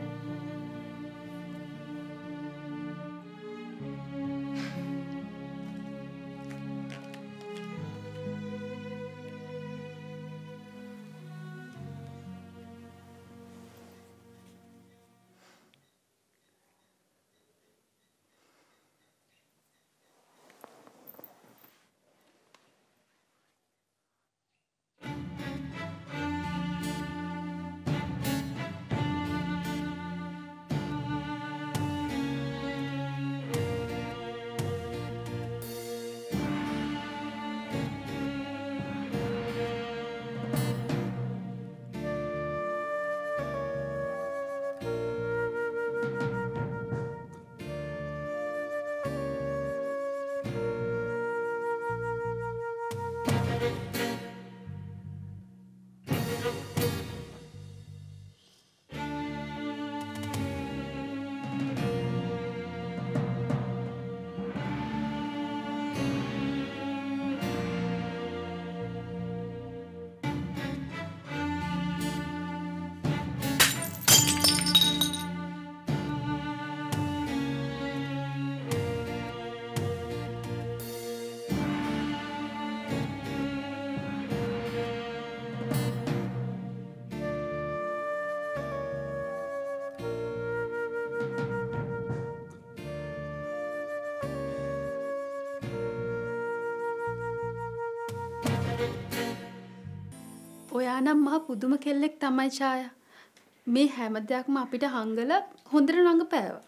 ඔයා නම් මහ පුදුම කෙල්ලෙක් තමයි ඡායා. මේ හැම දෙයක්ම අපිට හංගලා හොඳට රඟපෑවා.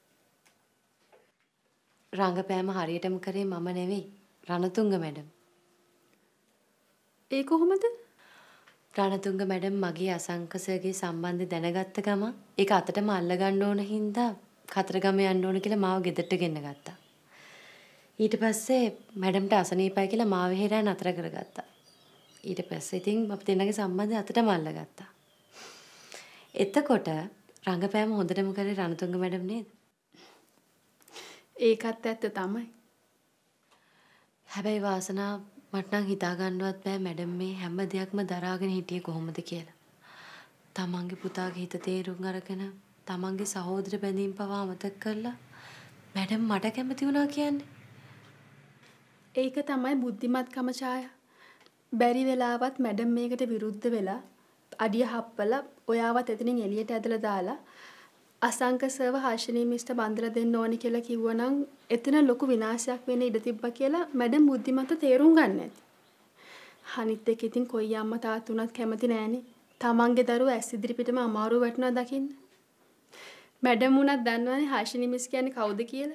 රංගපෑම හරියටම කරේ මම නෙවෙයි රණතුංග මැඩම්. ඒ කොහොමද? රණතුංග මැඩම් මගේ අසංකසගේ සම්බන්ධය දැනගත්ත ගමන් ඒක අතටම අල්ල ගන්න ඕන හින්දා කතරගම යන්න ඕන කියලා මාව ගෙදරට ගෙන්න ගත්තා. ඊට පස්සේ මැඩම්ට අසනීපයි කියලා මාව හේරා නතර කරගත්තා. ඊට පස්සේ ඉතින් අපි දෙන්නගේ සම්බන්ධය අතටම අල්ලගත්තා. එතකොට රංගපෑම හොඳටම කරේ රණතුංග මැඩම් නේද? ඒකත් ඇත්ත තමයි. හැබැයි වාසනා මට නම් හිතා ගන්නවත් බෑ මැඩම් මේ හැම දෙයක්ම දරාගෙන හිටියේ කොහොමද කියලා. තමන්ගේ පුතාගේ හිත තේරුම් අරගෙන තමන්ගේ සහෝදර බැඳීම් පවා අමතක කරලා මැඩම් මට කැමති වුණා කියන්නේ. ඒක තමයි බුද්ධිමත්කම ඡායා. බැරි වෙලාවත් මැඩම් මේකට විරුද්ධ වෙලා අඩිය හප්පලා ඔයාවත් එතනින් එළියට ඇදලා දාලා අසංකසව හර්ෂණී මිස්ට බන්දලා දෙන්න ඕනි කියලා කිව්වනම් එතන ලොකු විනාශයක් වෙන්න ඉඩ තිබ්බා කියලා මැඩම් බුද්ධිමත්ව තේරුම් ගන්න ඇති. අනිත් එක ඉතින් කොයි අම්මා තාත්තුණත් කැමති නෑනේ. තමන්ගේ දරුවා ඇස් ඉදිරි පිටම අමාරු වටනවා දකින්න. මැඩම් උනත් දන්නවනේ හර්ෂණී මිස් කියන්නේ කවුද කියලා.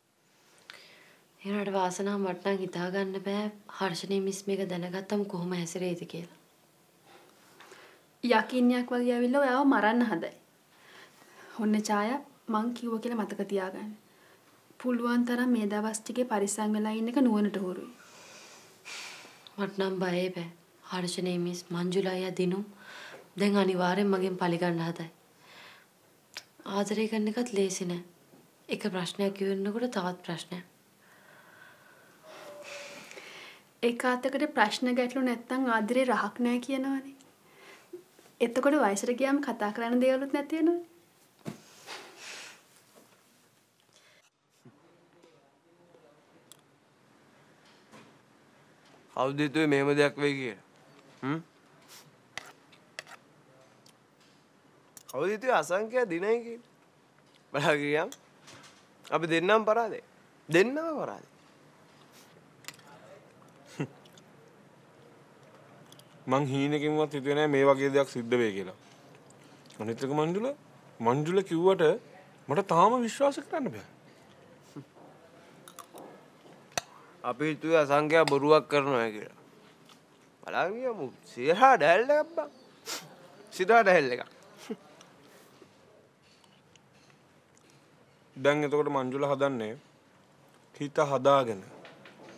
ඒනට වාසනාව මට නම් හිතා ගන්න බෑ හර්ෂණී මිස් මේක දැනගත්තම කොහොම හැසිරෙයිද කියලා. යකින්නයක් වගේ ඇවිල්ලා ඔයාව මරන්න හදයි. ඔන්න ඡායා මං කිව්ව කියලා මතක තියාගන්න. පුළුවන් තරම් මේ දවස් ටිකේ පරිස්සම් වෙලා ඉන්න එක නුවණට හොරුයි. මට නම් බයයි බෑ. හර්ෂණී මිස් මංජුලා අයියා දිනු දැන් අනිවාර්යෙන් මගෙන් පලි ගන්න හදයි. ආදරය කරන එකත් ලේසි නෑ. එක ප්‍රශ්නයක් කියනකොට තවත් ප්‍රශ්නයක්. ඒක අතකට ප්‍රශ්න ගැටලු නැත්තම් ආදරේ රහක් නෑ කියනවනේ. එතකොට වයසට ගියාම කතා කරන්න දේවලුත් නැති වෙනවනේ. කවුද හිතුවේ මෙහෙම දෙයක් වෙයි කියලා? හ්ම්? කවුද හිතුවේ අසංඛ්‍ය දිනයි කියලා? බලලා ගියාම අපි දෙන්නම පරාදේ. දෙන්නම පරාදේ. මං හීනකින්වත් හිතුවේ නෑ මේ වගේ දෙයක් සිද්ධ වෙයි කියලා. අනිත් එක මංජුල මංජුල කිව්වට මට තාම විශ්වාස කරන්න බෑ. අපි හිතුවේ අසංඛ්‍ය බොරුවක් කරනවා කියලා. බලන්න ගියමු සිරහා ඩැල් එකක් බං. සිරහා ඩැල් එකක්. දැන් එතකොට මංජුල හදන්නේ හිත හදාගෙන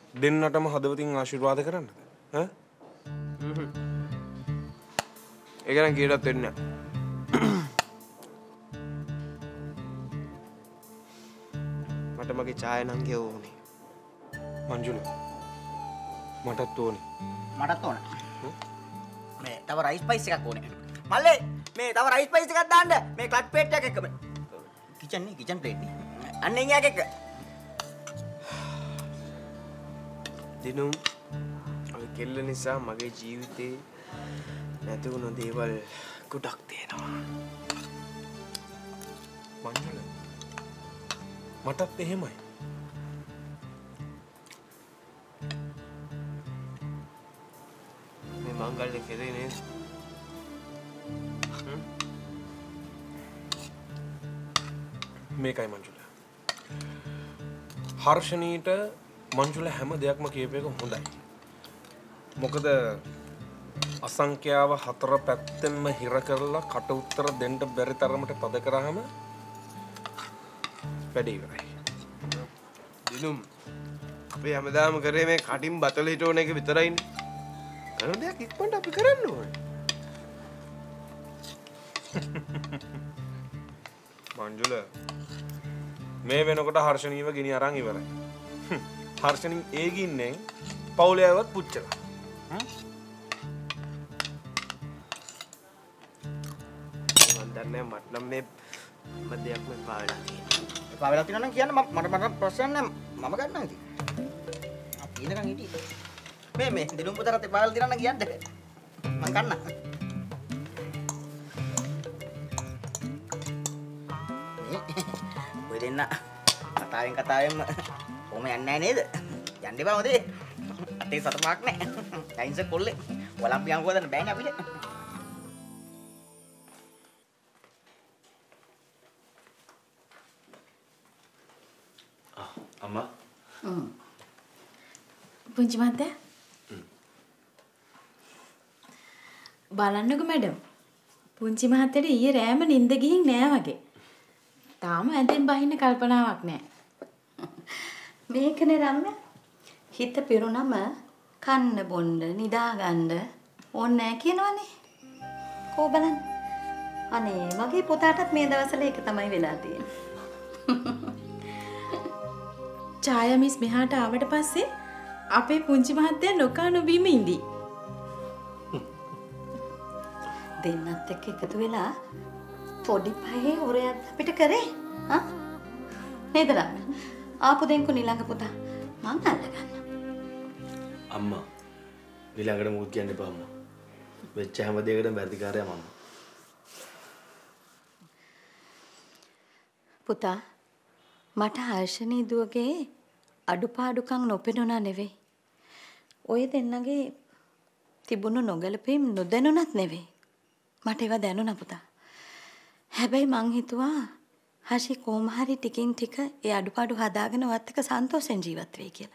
දෙන්නටම හදවතින් ආශිර්වාද කරන්නද? ඈ? ඒක නම් කීයටත් වෙන්නේ නැහැ. මට මගේ ඡාය නංගිය ඕනේ. මංජුල මටත් ඕනේ. මටත් ඕනේ. මේ තව රයිස් ස්පයිස් එකක් ඕනේ. මල්ලේ මේ තව රයිස් ස්පයිස් එකක් දාන්න. මේ ක්ලච් ප්ලේට් එකක් එක්ක. කිචන් නේ කිචන් ප්ලේට් නේ. අන්න එංගයක් එක්ක. දිනුම් ඔය කෙල්ල නිසා මගේ ජීවිතේ නැති වුණු දේවල් ගොඩක් තියෙනවා. මංජුල මටත් එහෙමයි. මේ මංගල්‍ය කෙරේ නේද? මේකයි මංජුල. හර්ෂණීට මංජුල හැම දෙයක්ම කියපු එක හොඳයි. මොකද අසංඛ්‍යාව හතර පැත්තෙන්ම හිර කරලා කට උත්තර දෙන්න බැරි තරමට පද කරාම වැඩේ ඉවරයි. දිනුම් අපි හැමදාම කරේ මේ කටින් බතල හිටවන එක විතරයිනේ. කරන දෙයක් ඉක්මනට අපි කරන්න ඕනේ. මංජුල මේ වෙනකොට හර්ෂණීව ගිනි අරන් ඉවරයි. හර්ෂණී ඒ ගින්නේ පවුලේ අයවත් පුච්චලා. මන් දන්නේ මට නම් මේ මැදයක් මේ පාවෙලා තියෙනවා. ඒ පාවෙලා තියෙනවා නම් කියන්න මට මට ප්‍රශ්න නැහැ. මම ගන්නවා ඉතින්. අපි ඉඳන් හිටියේ. මේ මේ දිනුම් පුතාට ඒ පාවෙලා තියෙනවා නම් කියන්න. මම ගන්නවා. ඔය දෙන්න කතාවෙන් කතාවෙන්ම කොහොම යන්නේ නැහැ නේද? යන්න එපා මොදේ. අතේ සතමාක් නැහැ. ලයින්ස් එක කොල්ලේ. ඔලම්පියාම් හොදන්න බෑනේ අපිට. ආ අම්මා. හ්ම්. පුංචි මහත්තයා. හ්ම්. බලන්නකෝ මැඩම්. පුංචි මහත්තයාට ඊයේ රෑම නිින්ද ගිහින් නෑ වගේ. තාම ඇඳෙන් බහින්න කල්පනාවක් නෑ. මේකනේ රම්ම හිත පිරුණම කන්න බොන්න නිදා ගන්න ඕනේ නැහැ කියනවනේ. කෝ බලන්න. අනේ මගේ පුතාටත් මේ දවස්වල ඒක තමයි වෙලා තියෙන්නේ. ඡායා මිස් මෙහාට ආවට පස්සේ අපේ පුංචි මහත්තයා නොකා නොබීම ඉඳි. දෙන්නත් එක්ක එකතු වෙලා පොඩි පහේ ඔරයක් අපිට කරේ. හා? නේද රම්ම? ආපු දෙන්කෝ නිලංග පුතා මං අල්ලගන්න. අම්මා ඊළඟට මොකද කියන්න එපා අම්මා. වෙච්ච හැම දෙයකටම වැඩිකාරයා මම. පුතා මට හර්ෂණී දුවගේ අඩුපාඩුකම් නොපෙනුණා නෙවෙයි. ඔය දෙන්නගේ තිබුණු නොගැලපීම් නොදැනුණත් නෙවෙයි. මට ඒවා දැනුණා පුතා. හැබැයි මං හිතුවා හෂි කොහොම හරි ටිකින් ටික ඒ අඩුපාඩු හදාගෙන වත් එක සන්තෝෂෙන් ජීවත් වෙයි කියලා.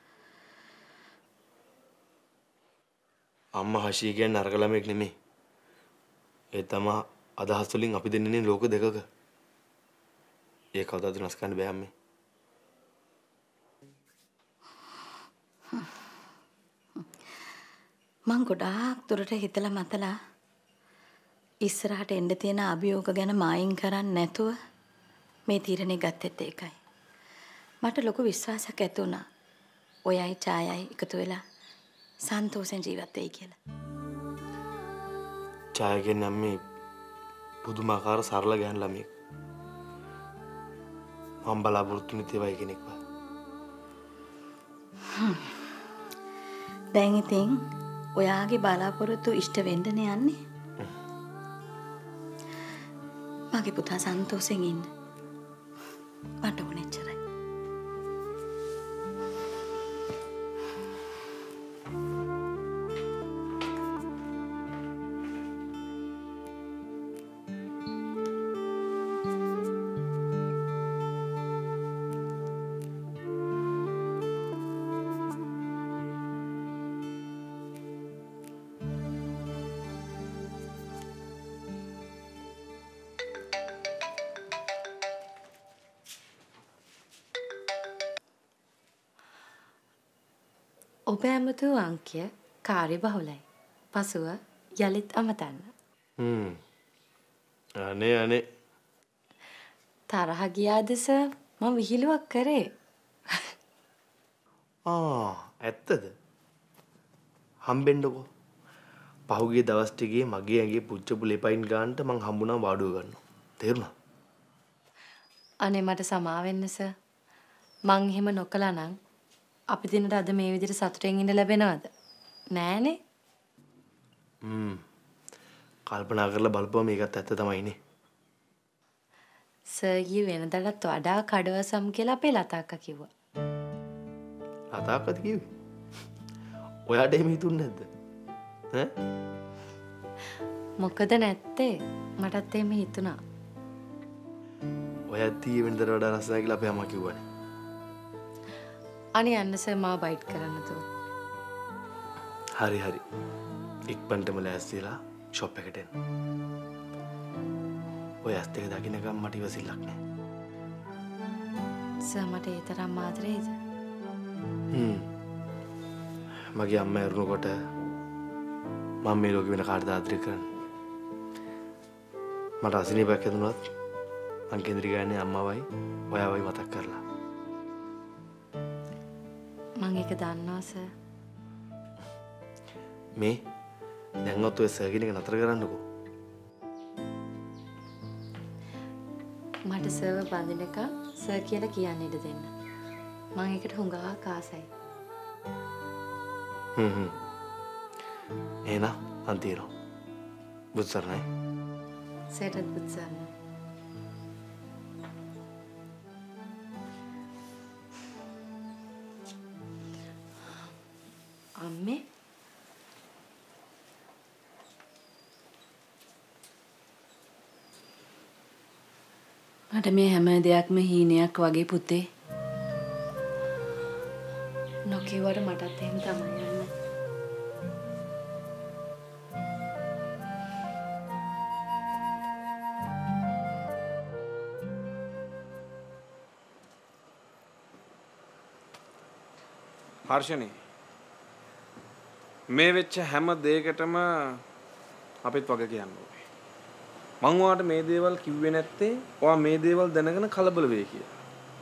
අම්මා හෂී කියන්නේ නරක ළමෙක් නෙමෙයි. ඒ තමයි අදහස් වලින් අපි දෙන්නේ ලෝක දෙකක. ඒක කවදාද වෙනස් කරන්න බෑ අම්මේ. මං ගොඩාක් දුරට හිතලා මතලා ඉස්සරහට එන්න තියෙන අභියෝග ගැන මායින් කරන්නේ නැතුව මේ තීරණය ගත්තෙත් ඒකයි. මට ලොකු විශ්වාසයක් ඇති වුණා. ඔයයි ඡායයි එකතු වෙලා සන්තෝෂෙන් ජීවත් වෙයි කියලා. ඡාය කියන්නේ අම්මේ පුදුමාකාර සරල ගෑන් ළමයෙක්. මම බලාපොරොත්තු වෙන තේවයි කෙනෙක් වා. දැන් ඉතින් ඔයාගේ බලාපොරොත්තු ඉෂ්ට වෙන්නනේ යන්නේ. මගේ පුතා සන්තෝෂෙන් ඉන්න. මට ඕනේ එච්චරයි. ඔබ ඇමතු අංකය කාර්යබහුලයි. පසුව යළිත් අමතන්න. හ්ම්. අනේ අනේ. තරහ ගියාද සර්? මම විහිළුවක් කරේ. ආ ඇත්තද? හම්බෙන්නකෝ. පහුගිය දවස් ටිකේ මගේ ඇඟේ පුච්චපු ලෙපයින් ගන්නට මං හම්බුණා වාඩුව ගන්නවා. තේරුණා? අනේ මට සමා වෙන්න සර්. මං එහෙම නොකළා නම් අපි දිනට අද මේ විදිහට සතුටෙන් ඉන්න ලැබෙනවද? නෑනේ. හ්ම්. කල්පනා කරලා බලපුවම මේකත් ඇත්ත තමයිනේ. සර් ඊ වෙනදටත් වඩා කඩවසම් කියලා අපේ ලතාක්කා කිව්වා. ලතාක්කද කිව්වේ? ඔයාට එහෙම හිතුන්නේ නැද්ද? ඈ? මොකද නැත්තේ? මටත් එහෙම හිතුණා. ඔයත් ඊ වෙනදට වඩා රසයි කියලා අපේ අම්මා කිව්වනේ. අනේ යන්න සර් මාව බයිට් කරන්න තෝ. හරි හරි. ඉක්මනටම ලෑස්තිලා ෂොප් එකට එන්න. ඔය ඇස් දෙක දකින්නකම් මට ඉවසිල්ලක් නෑ. සර් මට ඒ තරම් ආදරේද? හ්ම්. මගේ අම්මා ඇරුණකොට මම මේ ලෝකෙ වෙන කාටද ආදරය කරන්නේ? මට අසනීපයක් හැදුනොත් මං කේන්ද්‍රි ගන්නේ අම්මවයි ඔයාවයි මතක් කරලා. මං ඒක දන්නවා සර්. මේ දැන්වත් ඔය සර් කියන එක නතර කරන්නකෝ. මට සර්ව බඳිනකම් සර් කියලා කියන්න ඉඩ දෙන්න. මං ඒකට හුඟා ආසයි. හ්ම් හ්ම්. එහෙනම් මං තියනවා. බුත්සරණයි. සර්ටත් බුත්සරණයි. අම්මේ මට මේ හැම දෙයක්ම හීනයක් වගේ පුතේ. නොකියවට මටත් එහෙම තමයි යන්නේ. හර්ෂණී මේ වෙච්ච හැම දෙයකටම අපිත් වග කියන්න ඕනේ. මං ඔයාට මේ දේවල් කිව්වේ නැත්තේ ඔයා මේ දේවල් දැනගෙන කලබල වෙයි කියලා.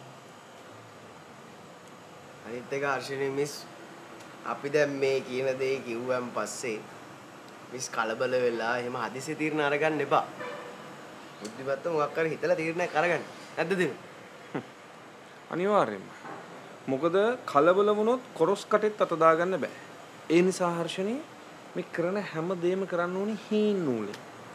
අනිත් එක හර්ෂණී මිස් අපි දැන් මේ කියන දේ කිව්වන් පස්සේ මිස් කලබල වෙලා එහෙම හදිසි තීරණ අරගන්න එපා. බුද්ධිමත්ව මොකක් හරි හිතලා තීරණයක් අරගන්න. නැද්ද දින? අනිවාර්යයෙන්ම. මොකද කලබල වුණොත් කොරස් කටෙත් අත දාගන්න බෑ. ඒ නිසා හර්ෂණී මේ කරන හැම දෙයක්ම කරන්න ඕනේ හීන් නූලේ.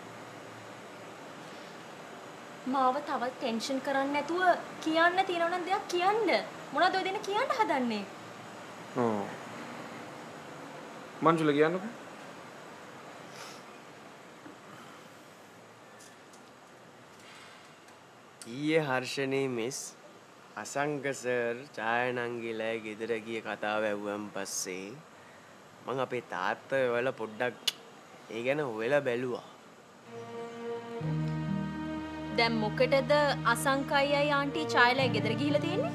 මාව තවත් ටෙන්ෂන් කරන්න නැතුව කියන්න තියෙනව නම් දෙයක් කියන්න. මොනවද ඔය දෙන කියන්න හදන්නේ? ඔව්. මංජුල කියන්නකෝ. ඊයේ හර්ෂණී මිස් අසංක සර් ඡායනංගිලා ගෙදර ගිය කතාව ඇහුවන් පස්සේ මම අපේ තාත්තා වල පොඩ්ඩක් ඒ ගැන හොයලා බැලුවා. දැන් මොකටද අසංකයයි ආන්ටි ඡායලා ගෙදර ගිහිල්ලා තියෙන්නේ?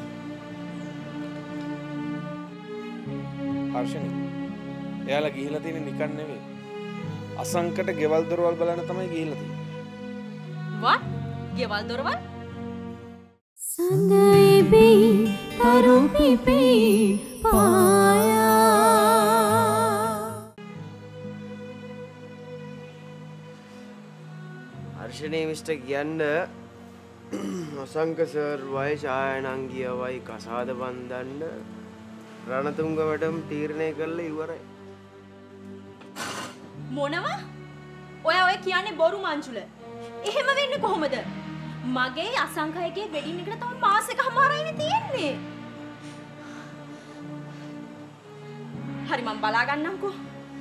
හර්ෂණී එයාලා ගිහිල්ලා තියෙන්නේ නිකන් නෙවෙයි. අසංකට ගෙවල් දොරවල් බලන්න තමයි ගිහිල්ලා තියෙන්නේ. what? ගෙවල් දොරවල්? සඳයිබී තරු පිපී පායා හර්ෂණී මිස්ටර් කියන්න අසංක සර් වයි ඡායනංගිය වයි කසාද බන්දන්න රණතුංග වැඩම තීරණය කරලා ඉවරයි. මොනවා? ඔයා ඔය කියන්නේ බොරු මංජුල. එහෙම වෙන්නේ කොහොමද? මගේ අසංකයගේ වෙඩින් එකට තව මාස එකමාරයිනේ තියෙන්නේ. හරි මම බලා ගන්නම්කෝ.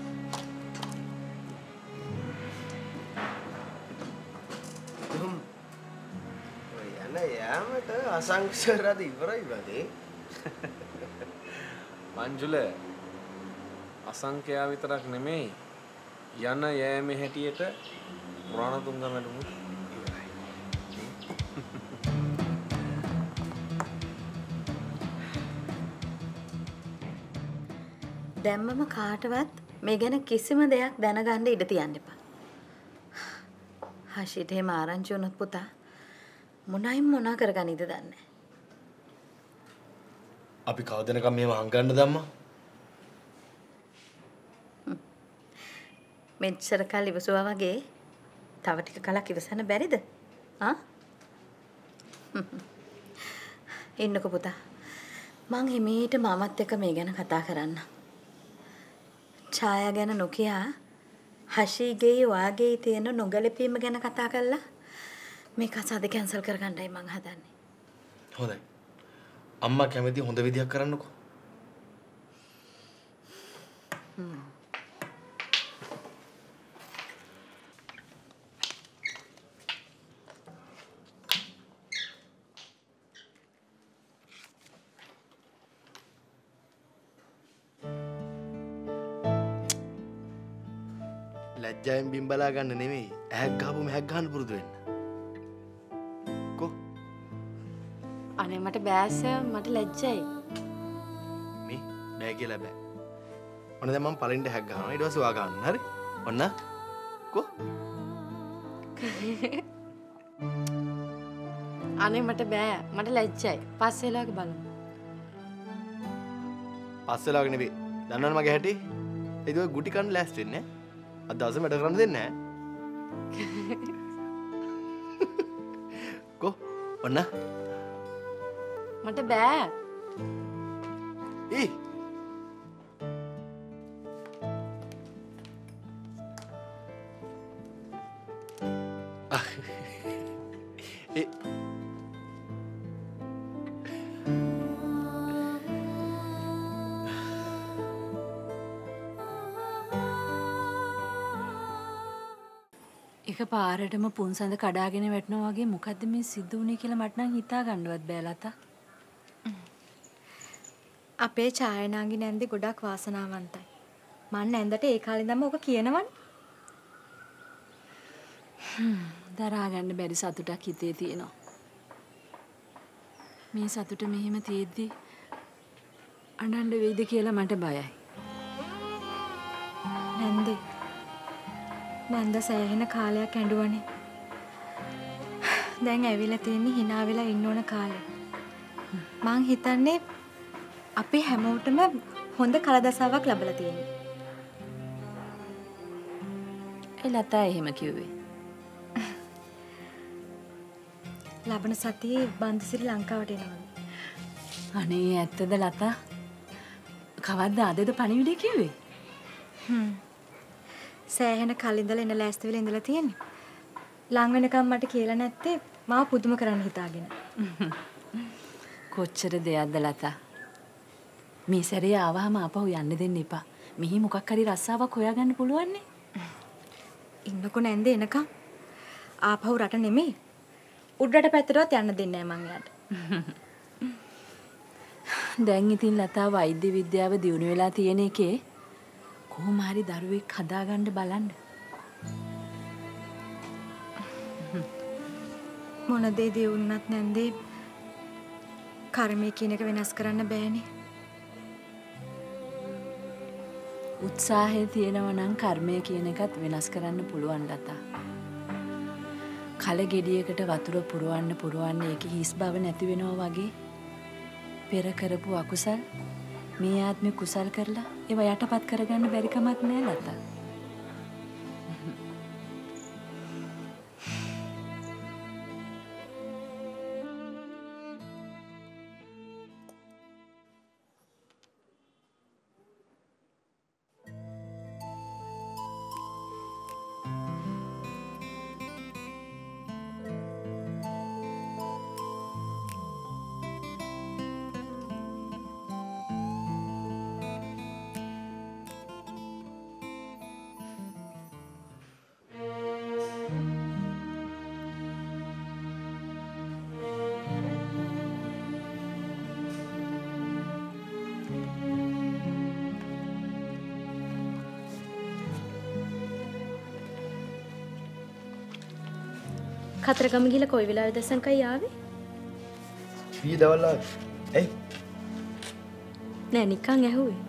ඔය යන යාමට අසංක සර් අද ඉවරයි වගේ. මංජුල අසංකයා විතරක් නෙමෙයි යන යෑමේ හැටියට රණතුංග මැඩමුත් ඉවරයි. දැම්මම කාටවත් මේ ගැන කිසිම දෙයක් දැනගන්න ඉඩ තියන්න එපා. හෂිට එහෙම ආරංචි වුණොත් පුතා මොනයින් මොනා කරගන්නේද දන්නේ. අපි කවදනකම් මේව හංගන්න දැම්මා? මෙච්චර කල් ඉවසුවා වගේ තව ටික කලක් ඉවසන්න බැරිද? ආ? එන්නකෝ පුතා. මං හිමීට මාමත් එක්ක මේ ගැන කතා කරන්න. ඡායා ගැන නොකියා හෂීගේ වාගේ තියෙන නොගැලපීම ගැන කතා කරලා මේ කසාද කැන්සල් කරගන්නයි මං හදන්නේ. හොඳයි. අම්මා කැමති හොඳ විදියක් කරන්නකෝ. හ්ම්. ලැජ්ජාවෙන් බිම් බලා ගන්න නෙමෙයි ඇහක් ගහපු මෙහක් ගන්න පුරුදු වෙන්න. කො අනේ මට බෑ සර් මට ලැජ්ජයි. මේ බෑ කියලා බෑ. ඔන්න දැන් මම පළවෙනිට හැක් ගන්නවා ඊට පස්සේ ඔයා ගන්න. හරි? ඔන්න. කො අනේ මට බෑ මට ලැජ්ජයි. පස්සේ වෙලාවක බලමු. පස්සේ වෙලාවක නෙවෙයි. දන්නවද මගේ හැටි? ඒක ඔය ගුටි කන්න ලෑස්ති වෙන්නේ නැහැ. අද දවසේ වැඩ කරන්න දෙන්නේ නැහැ. කො ඔන්න. මට බෑ. ඒ ඒ එක පාරටම පුන්සඳ කඩාගෙන වැටෙනවා වගේ මොකද්ද මේ සිද්ධ වුනේ කියලා මට නම් හිතා ගන්නවත් බෑ ලතා. අපේ ඡායනාගේ නැන්දේ ගොඩක් වාසනාවන්තයි. මං නැන්දට ඒ කාලේ ඉඳන්ම ඔක කියනවනේ. හ්ම් දරා ගන්න බැරි සතුටක් හිතේ තියෙනවා. මේ සතුට මෙහෙම තියෙද්දි අඬන්න වෙයිද කියලා මට බයයි. නැන්දේ නැන්ද සෑහෙන කාලයක් ඇඬුවනේ. දැන් ඇවිල්ලා තියෙන්නේ hina වෙලා ඉන්න ඕන කාලේ. මං හිතන්නේ අපි හැමෝටම හොඳ කලදසාවක් ලැබලා තියෙනවා. ඒ ලතා එහෙම කිව්වේ. ලබන සතියේ බන්දිසිරි ලංකාවට එනවා. අනේ ඇත්තද ලතා? කවද්ද අදද පණිවිඩය කිව්වේ? හ්ම්. සෑහෙන කලින්දලා එන ලෑස්ති වෙලා ඉඳලා තියෙන්නේ. ලං වෙනකම් මට කියලා නැත්තේ මාව පුදුම කරන්න හිතාගෙන. කොච්චර දෙයක්ද ලතා? මේ සැරේ ආවහම ආපහු යන්න දෙන්න එපා. මෙහි මොකක් හරි රස්සාවක් හොයාගන්න පුළුවන් නේ. ඉන්නකො නැන්ද එනකම්. ආපහු රට නෙමෙයි. උඩරට පැත්තටවත් යන්න දෙන්නේ නැහැ මං යාට. දැන් ඉතින් ලතා වෛද්‍ය විද්‍යාව දියුණු වෙලා තියෙන එකේ කොහොම හරි දරුවෙක් හදාගන්න බලන්න. මොන දේ දේ වුණත් නැන්දේ කර්මය කියන එක වෙනස් කරන්න බෑනේ. උත්සාහය තියෙනවා නම් කර්මය කියන එකත් වෙනස් කරන්න පුළුවන් ලතා. කල ගෙඩියකට වතුර පුරවන්න පුරවන්න ඒකේ හිස් බව නැති වෙනවා වගේ පෙර කරපු අකුසල් මේ ආත්මේ කුසල් කරලා ඒව යටපත් කරගන්න බැරි කමක් නෑ ලතා. කතරගම ගිහලා කොයි වෙලාවෙද සංකයි ආවේ? ඊයේ දවල් ආවේ. ඇයි? නෑ නිකන් ඇහුවේ.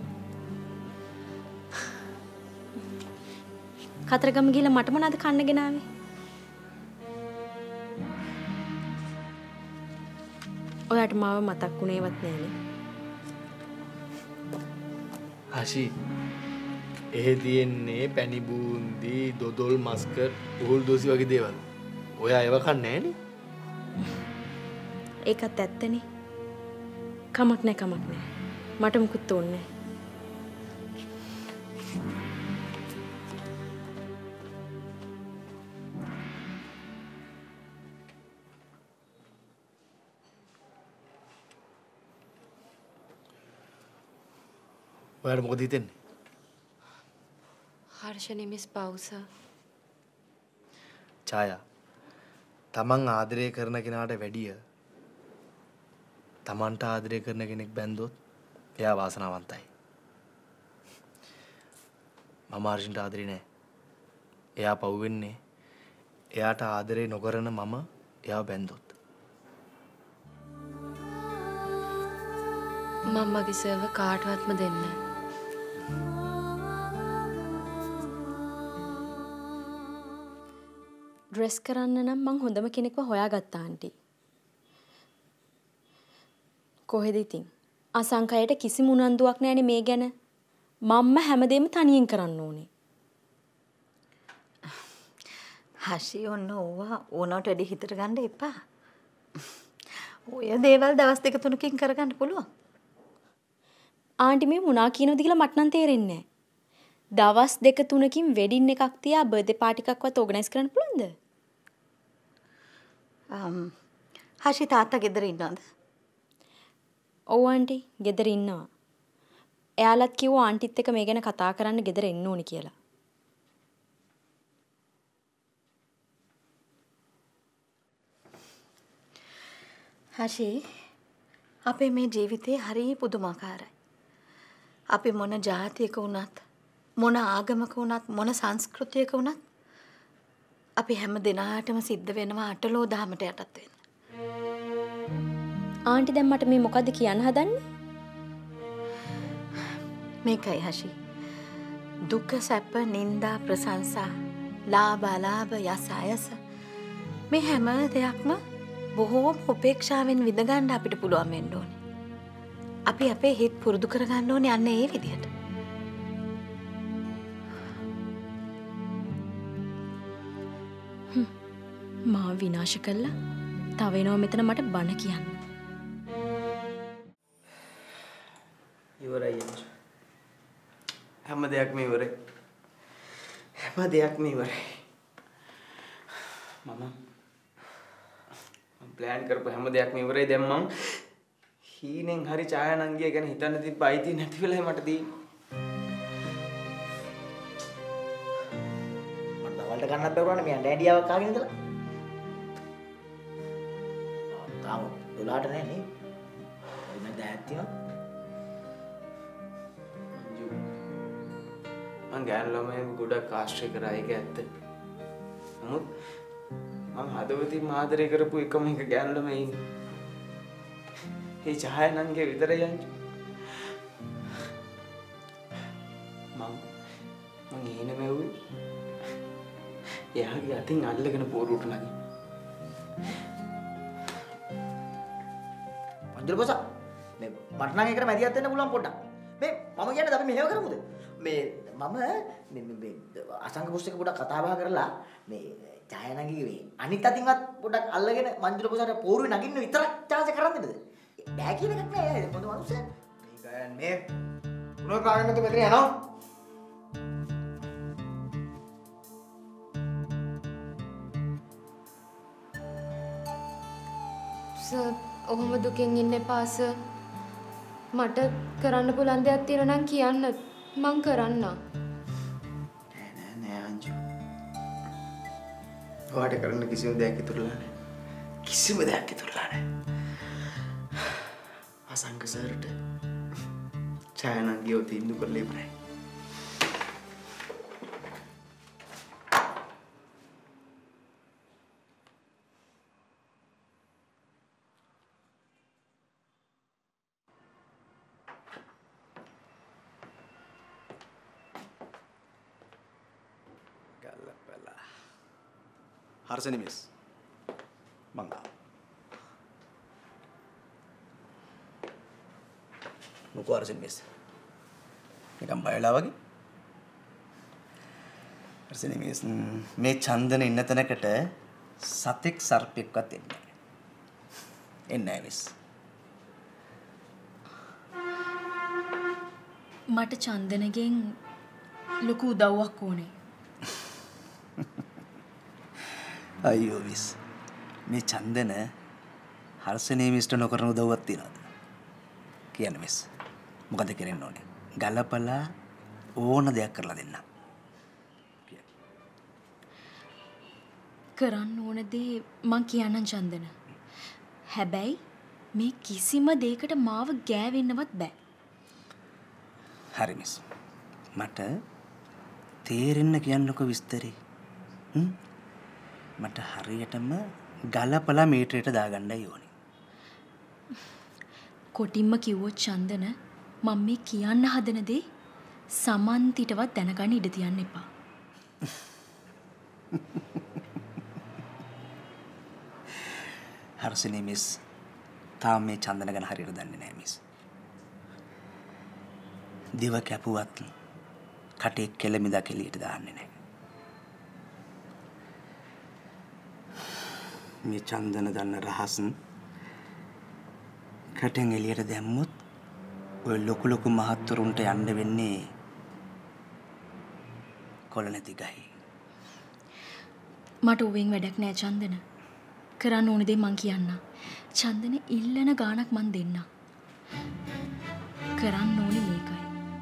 කතරගම ගිහලා මට මොනවද කන්න ගෙනාවේ? ඔයාට මාව මතක් වුණේවත් නෑනේ. හෂි එහෙ තියෙන්නේ පැණි බූන්දි දොදොල් මස්කට් උහුල් දෝසි වගේ දේවල්. ඔයා ඒව කන්නේ නෑනේ. ඒකත් ඇත්තනේ. කමක් නෑ කමක් නෑ. මට මුකුත් ඕනේ නෑ. ඔයාට මොකද හිතෙන්නේ? හර්ෂණි මිස් පවුසා. ඡායා තමන් ආදරය කරන කෙනාට වැඩිය තමන්ට ආදරය කරන කෙනෙක් බැන්දොත් එයා වාසනාවන්තයි. මම හර්ෂන්ට ආදරේ නෑ. එයා පව් වෙන්නේ එයාට ආදරේ නොකරන මම එයාව බැන්දොත්. මම මගේ සර්ව කාටවත්ම දෙන්නේ නෑ. ඩ්‍රෙස් කරන්න නම් මං හොඳම කෙනෙක්ව හොයාගත්තා ආන්ටි. කොහෙද ඉතින්? අසංකයට කිසිම උනන්දුවක් නැහැනේ මේ ගැන. මම්ම හැමදේම තනියෙන් කරන්න ඕනේ. හෂි ඔන්න ඕවා ඕනට වැඩි හිතට ගන්න එපා. ඔය දේවල් දවස් දෙක තුනකින් කරගන්න පුළුවන්. ආන්ටි මේ මොනා කියනවද කියලා මට නම් තේරෙන්නේ නැහැ. දවස් දෙක තුනකින් වෙඩින් එකක් තියා බර්ත්ඩේ පාටි එකක්වත් ඕගනයිස් කරන්න පුළුවන්ද? අම් හෂි තාත්තා ගෙදර ඉන්නවද? ඔව් ආන්ටි ගෙදර ඉන්නවා. එයාලත් කිව්වා ආන්ටිත් එක්ක මේ ගැන කතා කරන්න ගෙදර එන්න ඕනි කියලා. හෂි අපේ මේ ජීවිතේ හරිය පුදුමාකාරයි. අපි මොන ජාතියක වුණත් මොන ආගමක වුණත් මොන සංස්කෘතියක වුණත් අපි හැම දිනාටම සිද්ධ වෙනවා අටලෝ දහමට යටත් වෙන්න. ආන්ටි දැන් මට මේ මොකද්ද කියන්න හදන්නේ? මේකයි හෂි. දුක සැප නිന്ദා ප්‍රශංසා ලාභ අලාභ යස අයස මේ හැම දෙයක්ම බොහෝම උපේක්ෂාවෙන් විඳ ගන්න අපිට පුළුවන් වෙන්න ඕනේ. අපි අපේ හිත පුරුදු කරගන්න ඕනේ අන්න ඒ විදිහට. මා විනාශ කළා. තව එනවා මෙතන මට බන කියන්න. ඉවරයි යන්ජු. හැම දෙයක්ම ඉවරයි. හැම දෙයක්ම ඉවරයි. මම මම ප්ලෑන් කරපු හැම දෙයක්ම ඉවරයි. දැන් මං හීනෙන් හරි ඡායානංගිය ගැන හිතන්න තිබ්බ අයිතිය නැති වෙලයි මට තියෙන්නේ. මට දවල්ට ගන්නත් බැරුණානේ මේ ඩෑඩියාවක් කාගෙන ඉඳලා. තාම දොලාට නෑ නේ. එන්න දැත් තියෙනවා. මං ගෑනු ළමයෙකු ගොඩක් ආශ්‍රය කරා ඒක ඇත්ත. නමුත් මං හදවතින් ආදරය කරපු එකම එක ගෑනු ළමයි ඉන්නේ. ඒ ඡායානංගේ විතරයි යන්ජු. මං මං එහෙම මෙව්වේ. එයාගේ අතින් අල්ලගෙන පෝරුවට නැගි. පන්දුල බොස මේ මට නම් ඒකට මැදිහත් වෙන්න පුළුවන් පොඩ්ඩක්. මේ මම කියන්නේ අපි මෙහෙම කරමුද? මේ මම මේ මේ අසංග පුස්තක පොඩ්ඩක් කතා බහ කරලා මේ ඡායානංගිගේ මේ අනිත් අතින්වත් පොඩ්ඩක් අල්ලගෙන මන්දුල බොසට පෝරුවේ නගින්න විතරක් chance කරන්නේ නේද? බෑ කියන එකක් නෑ පොඩි මනුස්සයා. මේ ගයන් මේ මොනවා කාගෙන නැතු මෙතන යනවා. සර් ඔහොම දුකෙන් ඉන්න එපා සර්. මට කරන්න පුළුවන් දෙයක් තියෙනවා නම් කියන්න මං කරන්නම්. නෑ නෑ නෑ අංජු. ඔයාට කරන්න කිසිම දෙයක් ඉතුරුලා නෑ. කිසිම දෙයක් ඉතුරුලා නෑ. අසංක සර්ට ඡායානංගියව තීන්දුව කරලා ඉවරයි. ගල්ලපලා හර්ෂණි මිස් මං ආවා. මොකෝ අරසින් මිස්. නිකන් බයලා වගේ. අරසින් මිස් මේ චන්දන ඉන්න තැනකට සතෙක් සර්පෙක්වත් එන්නේ නැහැ. එන්නේ නැහැ මිස්. මට චන්දනගෙන් ලොකු උදව්වක් ඕනේ. අයියෝ මිස්. මේ චන්දන හර්ෂණී මිස්ට නොකරන උදව්වක් තියනවාද? කියන්න මිස්. මොකද කරන්න ඕනේ? ගලපලා ඕන දෙයක් කරලා දෙන්න. කරන්න ඕන දේ මං කියන්නම් චන්දන. හැබැයි මේ කිසිම දෙයකට මාව ගෑවෙන්නවත් බෑ. හරි මිස්. මට තේරෙන්න කියන්නකො විස්තරේ. හ්ම්? මට හරියටම ගලපලා මීටරයට දාගන්නයි ඕනේ. කොටින්ම කිව්වොත් චන්දන මම මේ කියන්න හදන දේ සමන්තිටවත් දැනගන්න ඉඩ තියන්න එපා. හර්ෂණී මිස් තාම මේ චන්දන ගැන හරියට දන්නේ නැහැ මිස්. දිව කැපුවත් කටේ කෙලමිදා කෙලියට දාන්නේ නැහැ. මේ චන්දන දන්න රහස් කටෙන් එළියට දැම්මොත් ඔය ලොකු ලොකු මහත්තුරුන්ට යන්න වෙන්නේ කොළ නැති ගහේ. මට උවෙන් වැඩක් නෑ චන්දන. කරන්න ඕන දේ මං කියන්න. චන්දන ඉල්ලන ගාණක් මං දෙන්න. කරන්න ඕනේ මේකයි.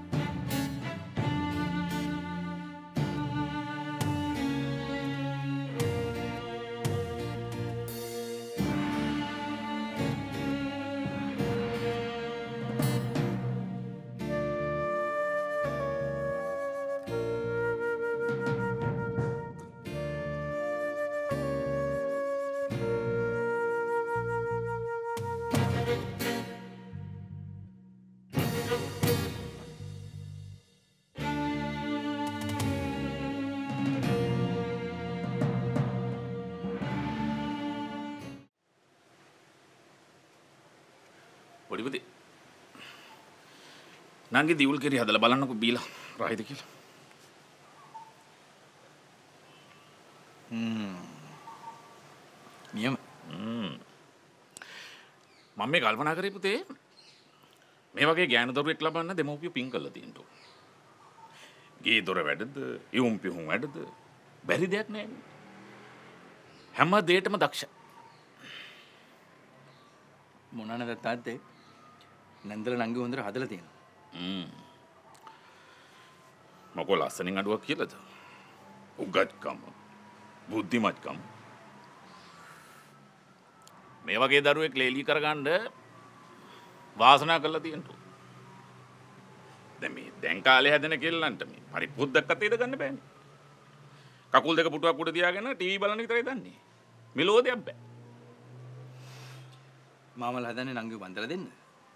පොඩිපති නංගි දියුල් කෙරි හදලා බලන්නකො බීලා රායිද කියලා. හ්ම්. නියම. හ්ම්. මම මේ කල්පනා කරේ පුතේ මේ වගේ ගෑනු දරුවෙක් ලබන්න දෙමව්පියෝ පින් කරලා තියෙනවා. ගේ දොර වැඩද, ඉවුම් පිහුම් වැඩද බැරි දෙයක් නෑ. හැම දෙයකටම දක්ෂ. මොනවාද තාත්තේ? නන්දල නංගි හොඳට හදලා තියෙනවා. හ්ම්. මොකෝ ලස්සනින් අඩුවක් කියලාද? උගත්කම, බුද්ධිමත්කම. මේ වගේ දරුවෙක් ලේලි කරගන්න වාසනා කරලා තියෙනවා. දැන් මේ දැන් කාලේ හැදෙන කෙල්ලන්ට මේ පරිපුද්දක්වත් ඒද ගන්න බෑනේ. කකුල් දෙක පුටුවක් උඩ තියාගෙන ටීවී බලන විතරයි දන්නේ. මෙලෝදයක් බෑ. මාමලා හදන්නේ නංගිව බන්දලා දෙන්න.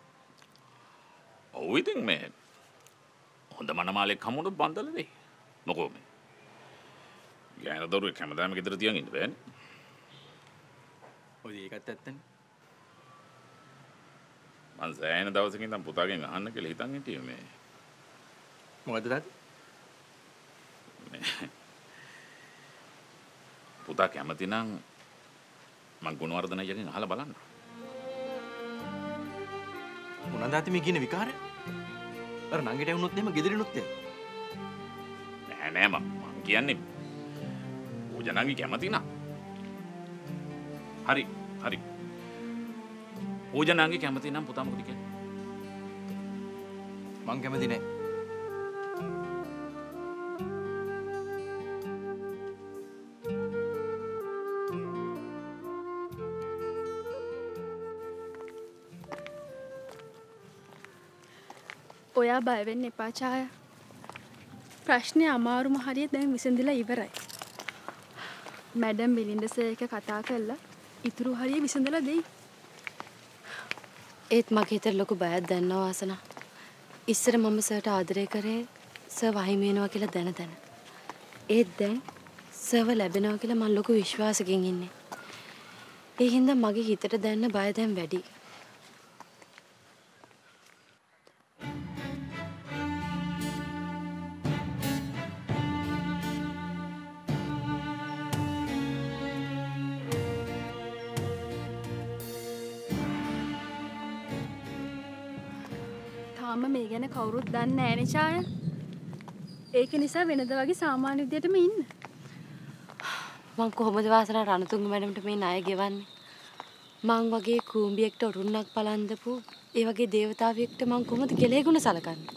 ඔව් ඉතින් මේ හොඳ මනමාලෙක් හමුනොත් බන්දලා දෙයි. මොකෝ මේ ගෑන දරුවෙක් හැමදාම ගෙදර තියන් ඉන්න බෑනේ. ඔය ඒකත් ඇත්තනේ. මං සෑහෙන දවසකින් ඉඳන් පුතාගෙන් අහන්න කියලා හිතන් හිටියේ මේ. මොකද තාත්තේ? පුතා කැමති නම් මං ගුණවර්ධන යටින් අහලා බලන්න. මොනවාද තාත්තේ මේ කියන විකාරය? අර නංගිට වුණොත් එහෙම ගෙදරිනුත් එන. නෑ නෑ මම මං කියන්නේ පූජනංගි කැමති නම්. හරි හරි. පූජනංගි කැමති නම් පුතා මොකද කියන්නේ? මං කැමති නෑ. ඔයා බය වෙන්න එපා ඡායා. ප්‍රශ්නේ අමාරුම හරිය දැන් විසඳලා ඉවරයි. මැඩම් බිලින්ඩ සර් එක කතා කරලා ඉතුරු හරිය විසඳලා දෙයි. ඒත් මගේ හිතේ ලොකු බයක් දැනෙනවා වාසනා. ඉස්සර මම සර්ට ආදරය කරේ සර් වහිම වෙනවා කියලා දැන දැන. ඒත් දැන් සර්ව ලැබෙනවා කියලා මම ලොකු විශ්වාසකින් ඉන්නේ. ඒ හින්දා මගේ හිතට දැනෙන බය දැන් වැඩි. තාම මේ ගැන කවුරුත් දන්නේ නැහැ නේ ඡාය. ඒක නිසා වෙනද වගේ සාමාන්‍ය විදියටම ඉන්න. මං කොහොමද වාසනා රණතුංග මැඩම්ට මේ ණය ගෙවන්නේ? මං වගේ කූඹියෙක්ට ඔරුන්නක් පලන්දපු ඒ වගේ දේවතාවියෙක්ට මං කොහොමද කෙලෙහිගුණ සලකන්නේ?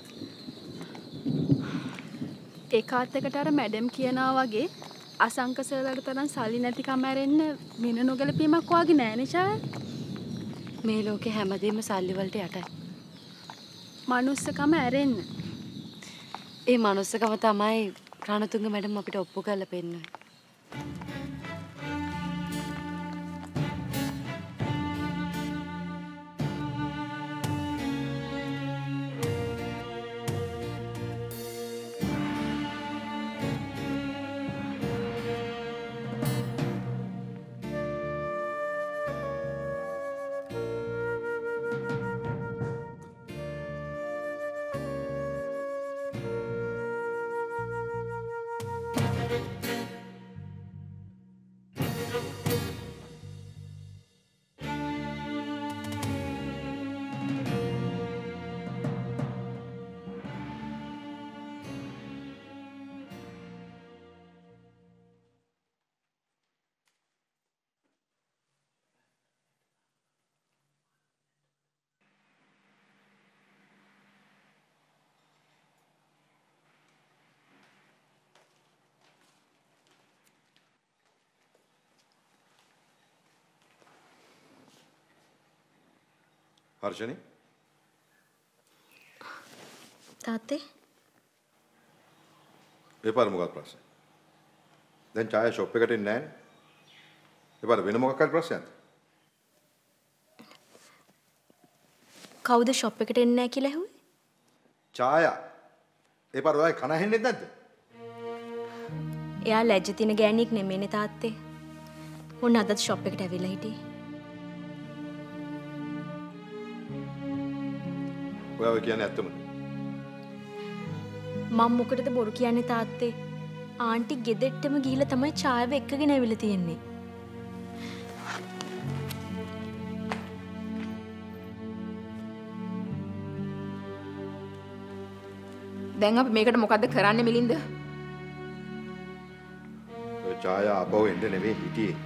ඒකාත් එකට අර මැඩම් කියනවා වගේ අසංක සර්ලට තරම් සල්ලි නැතිකම ඇරෙන්න මින නොගැලපීමක් වාගේ නෑනේ ඡාය. මේ ලෝකේ හැමදේම සල්ලි වලට යටයි. මනුස්සකම ඇරෙන්න. ඒ මනුස්සකම තමයි රණතුංග මැඩම් අපිට ඔප්පු කරලා පෙන්නුවේ. හර්ෂණි තාත්තේ ඒ පාර මොකක්ද ප්‍රශ්නේ? දැන් ඡාය ෂොප් එකට එන්නේ නැහැ. ඒ පාර වෙන මොකක් හරි ප්‍රශ්නයක්ද? කවුද ෂොප් එකට එන්නේ නැහැ කියලා ඇහුවේ? ඡාය. ඒ පාර ඔයා කන හෙන්නේ නැද්ද? එයා ලැජ්ජ තින ගෑණියෙක් නෙමෙයිනේ තාත්තේ. මොන අදත් ෂොප් එකට ඇවිල්ලා හිටියේ. ඔයා කියන්නේ ඇත්තමද? මම මොකටද බොරු කියන්නේ තාත්තේ? ආන්ටි ගෙදෙට්ටම ගිහිල්ලා තමයි ඡායව එක්කගෙන ඇවිල්ලා තියෙන්නේ. දැන් අපි මේකට මොකද්ද කරන්නේ මිලින්ද? ඔය ඡාය ආපහු එන්න නෙවෙයි හිටියේ.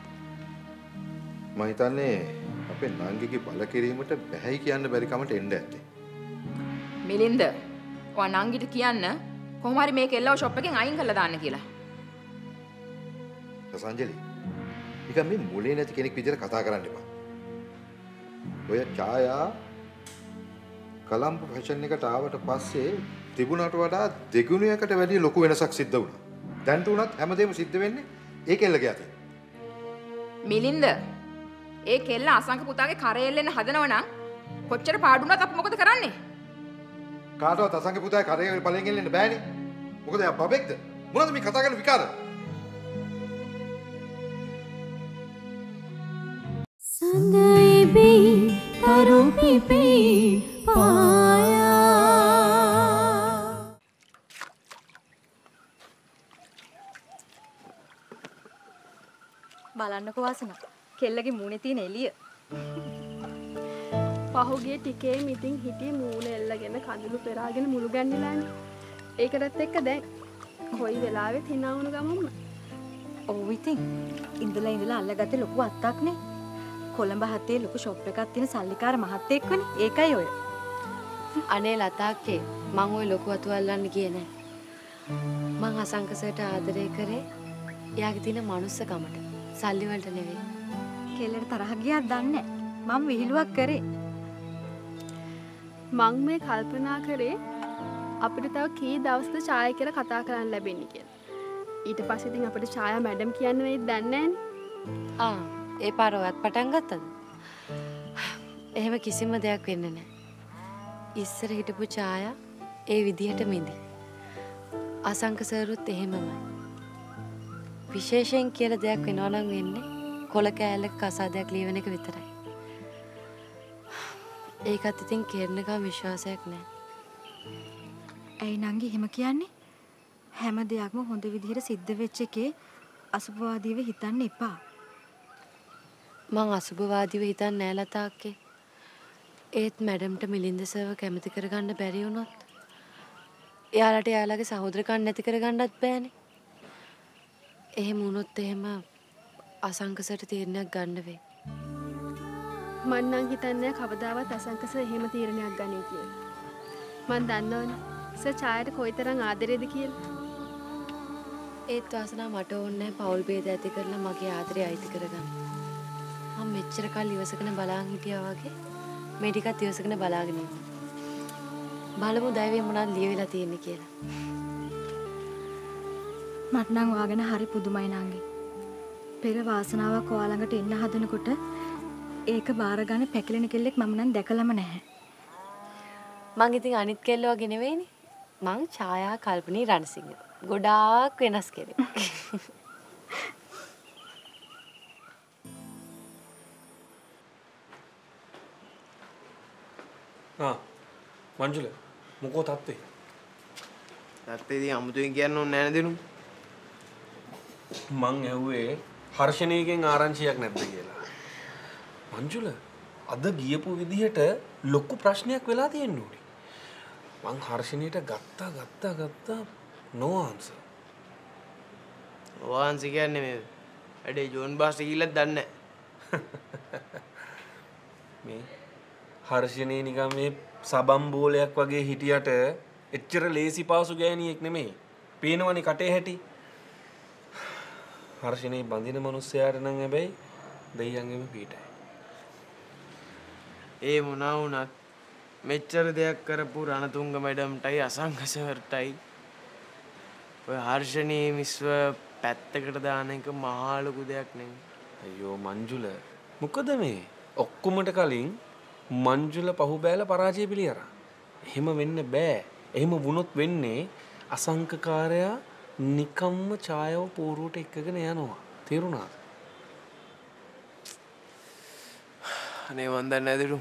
මම හිතන්නේ අපේ නංගිගේ බල කිරීමට බැහැයි කියන්න බැරි කමට එන්න ඇත්තේ. මිලින්ද ඔයා නංගිට කියන්න කොහොම හරි මේ කෙල්ලව ෂොප් එකෙන් අයින් කරලා දාන්න කියලා. සසංජලි. නිකන් මේ මුලේ නැති කෙනෙක් විදිහට කතා කරන්න එපා. ඔය ඡායා කලම්බු ෆැෂන් එකට ආවට පස්සේ තිබුණාට වඩා දෙගුණයකට වැඩි ලොකු වෙනසක් සිද්ධ වුණා. දැන් තුනත් හැමදේම සිද්ධ වෙන්නේ ඒ කෙල්ලගේ අතින්. මිලින්ද ඒ කෙල්ල අසංක පුතාගේ කරේ එල්ලෙන්න හදනව නම් කොච්චර පාඩුණත් අපි මොකද කරන්නේ? කාටවත් අසංක පුතාගේ කරේ පලෙන් එල්ලෙන්න බෑනේ. මොකද එයා බබෙක්ද? මොනවද මේ කතා කරන විකාර? සඳයිබි තරු පිපි පායා බලන්නකෝ වාසනා කෙල්ලගේ මූණේ තියෙන එළිය. පහුගිය ටිකේ මිටින් හිටියේ මූණ එල්ලගෙන කඳුළු පෙරාගෙන මුළු ගැන්නිලානේ. ඒකටත් එක්ක දැන් කොයි වෙලාවෙත් hina වුණ ගමන්ම. ඔව් ඉතින් ඉඳලා ඉඳලා අල්ලගත්තේ ලොකු අත්තක් නේ. කොළඹ හතේ ලොකු ෂොප් එකක් තියෙන සල්ලිකාර මහත්තයෙක් වනේ. ඒකයි ඔය. අනේ ලතාක්කේ මං ওই ලොකු අතු අල්ලන්න ගියේ නෑ. මං අසංකසයට ආදරය කරේ එයාගේ තියෙන මනුස්සකමට. සල්ලි වලට නෙවෙයි. කෙල්ලට තරහ ගියාද දන්නේ නැහැ. මම විහිළුවක් කරේ. මං මේ කල්පනා කරේ අපිට තව කී දවස්ද ඡාය කියලා කතා කරන්න ලැබෙන්නේ කියලා. ඊට පස්සේ ඉතින් අපිට ඡායා මැඩම් කියන්න වෙයිද දන්නේ නැහනේ. ආ ඒ පාර ඔයත් පටන් ගත්තද? එහෙම කිසිම දෙයක් වෙන්නේ නැහැ. ඉස්සර හිටපු ඡායා ඒ විදිහට මිදි. අසංක සරුත් එහෙමමයි. විශේෂයෙන් කියලා දෙයක් වෙනවා නම් වෙන්නේ කොල කෑල්ලක කසාදයක් ලියවන එක විතරයි. ඒකත් ඉතින් කෙරණකම් විශ්වාසයක් නැහැ. ඇයි නංගි එහෙම කියන්නේ? හැම දෙයක්ම හොඳ විදිහට සිද්ධ වෙච්ච එකේ අසුභවාදීව හිතන්න එපා. මං අසුභවාදීව හිතන්නේ නැහැ ලතාක්කේ. ඒත් මැඩම්ට මිලින්ද සර්ව කැමති කරගන්න බැරි වුණොත් එයාලට එයාලගේ සහෝදරකම් නැති කරගන්නත් බෑනේ. එහෙම වුණොත් එහෙම අසංකසට තීරණයක් ගන්න වෙයි. මං නම් හිතන්නේ කවදාවත් අසංකස එහෙම තීරණයක් ගන්නේ කියලා. මං දන්නවනේ සර් ඡායාට කොයිතරම් ආදරේද කියලා. ඒත් වාසනාව මට ඕනේ පෞල් ભેද ඇති කරලා මගේ ආදරය අයිති කරගන්න. මම මෙච්චර කල් ඉවසගෙන බලාගෙන හිටියා වගේ මේ ටිකත් ඉවසගෙන බලාගෙන ඉන්න. බලමු දෛවයේ මොනවද ලියවිලා තියෙන්නේ කියලා. මට නම් ඔයාගෙන හරි පුදුමයි නංගි. පෙර වාසනාවක් ඔයා ළඟට එන්න හදනකොට ඒක බාර ගන්න පැකිලෙන කෙල්ලෙක් මම නම් දැකලම නැහැ. මං ඉතින් අනිත් කෙල්ල වගේ නෙවෙයිනේ. මං ඡායා කල්පනී රණසිංහ. ගොඩාක් වෙනස් කෙනෙක්. ආ මංජුල මොකෝ තත්ත්වේ? තත්ත්වේ ඉතින් අමුතුවෙන් කියන්න ඕනේ නැහැ නේද? මං ඇහුවේ හර්ෂණීයගෙන් ආරංචියක් නැද්ද කියලා. මංජුල අද ගියපු විදිහට ලොකු ප්‍රශ්නයක් වෙලා තියෙන්න ඕනේ. මං හර්ෂණීයට ගත්තා ගත්තා ගත්තා no answer. no answer කියන්නේ මේ වැඩේ ජෝන් බාස් ගිහිල්ලත් දන්නේ නැහැ. මේ හර්ෂණී නිකන් මේ සබම් බෝලයක් වගේ හිටියට එච්චර ලේසි පාසු ගෑණියෙක් නෙමෙයි. පේනවනේ කටේ හැටි. හර්ෂණී බඳින මිනිස්සයාට නම් හැබැයි දෙයියන්ගෙම පීඩයි. ඒ මොනවා වුණත් මෙච්චර දෙයක් කරපු රණතුංග මැඩම්ටයි අසංකසවර්ටයි ඔය හර්ෂණී මිස්ව පැත්තකට දාන එක මහා ලොකු දෙයක් නෙමෙයි. අයියෝ මංජුල මොකද මේ ඔක්කොමට කලින් මංජුල පහු බෑලා පරාජය පිළිඅරා. එහෙම වෙන්න බෑ. එහෙම වුණොත් වෙන්නේ අසංකකාරයා නිකම්ම ඡායාව පෝරුවට එක්කගෙන යනවා. තේරුණාද? අනේ මන් දන්නේ නැදිරු.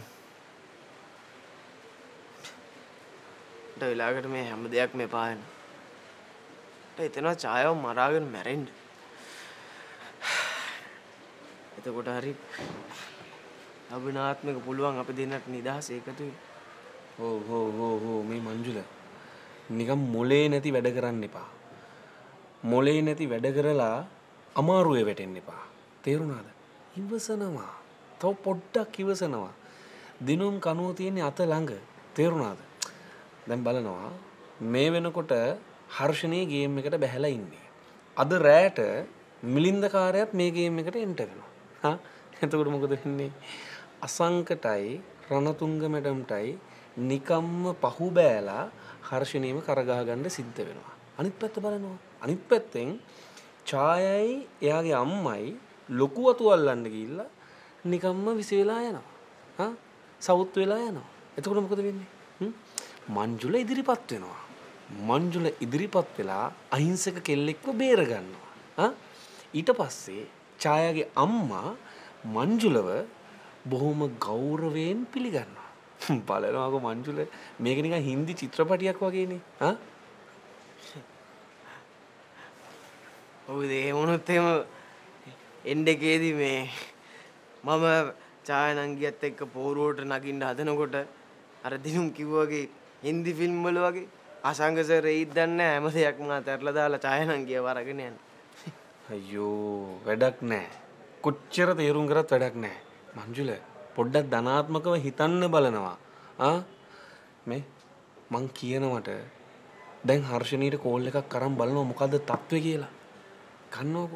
ඩ වෙලාවකට මේ හැම දෙයක්ම එපා වෙනවා. ඩ එතනවා ඡායාව මරාගෙන මැරෙන්න. එතකොට හරි අභිනාත්මක පුළුවන් අපි දෙන්නට නිදහස ඒකතු වෙයි. ඕ හෝ හෝ හෝ මේ මංජුල නිකම් මොලේ නැති වැඩ කරන්න එපා. මොලේ නැති වැඩ කරලා අමාරුවේ වැටෙන්න එපා. තේරුණාද? ඉවසනවා. තව පොඩ්ඩක් ඉවසනවා. දිනුම් කනුව තියෙන්නේ අත ළඟ. තේරුණාද? දැන් බලනවා මේ වෙනකොට හර්ෂණී ගේම් එකට බැහැලා ඉන්නේ. අද රැට මිලින්ද කාර්යයත් මේ ගේම් එකට එන්ටර් වෙනවා. හා එතකොට මොකද වෙන්නේ? අසංකටයි රණතුංග මැඩම්ටයි නිකම්ම පහු බෑලා හර්ෂණීම කරගහ ගන්න සිද්ධ වෙනවා. අනිත් පැත්ත බලනවා. අනිත් පැත්තෙන් ඡායයි එයාගේ අම්මයි ලොකු වතු අල්ලන්න ගිහිල්ලා නිකම්ම විසි වෙලා යනවා. හා සවුත් වෙලා යනවා. එතකොට මොකද වෙන්නේ? මංජුල ඉදිරිපත් වෙනවා. මංජුල ඉදිරිපත් වෙලා අහිංසක කෙල්ලෙක්ව බේර ගන්නවා. හා ඊට පස්සේ ඡායාගේ අම්මා මංජුලව බොහොම ගෞරවයෙන් පිළිගන්නවා. බලනවාකෝ මංජුල මේක නිකන් හින්දි චිත්‍රපටියක් වගේනේ. හා ඔව් ඒ වුණොත් එහෙම එන්ඩකේදී මේ මම ඡායනංගියත් එක්ක පෝරුවට නගින්න හදනකොට අර දිනුම් කිව්වාගේ හින්දි ෆිල්ම් වල වගේ අසංගස රෙයිත් දන්නේ හැම දෙයක්ම අතහැරලා දාලා ඡායනංගිය වරගෙන යන. අයියෝ වැඩක් නැහැ. කොච්චර තේරුම් කරත් වැඩක් නැහැ. මංජුල පොඩ්ඩක් ධනාත්මකව හිතන්න බලනවා. ආ මේ මං කියනවට දැන් හර්ෂණීට කෝල් එකක් කරන් බලනවා මොකද්ද තත්ත්වය කියලා. කන්නෝකෝ.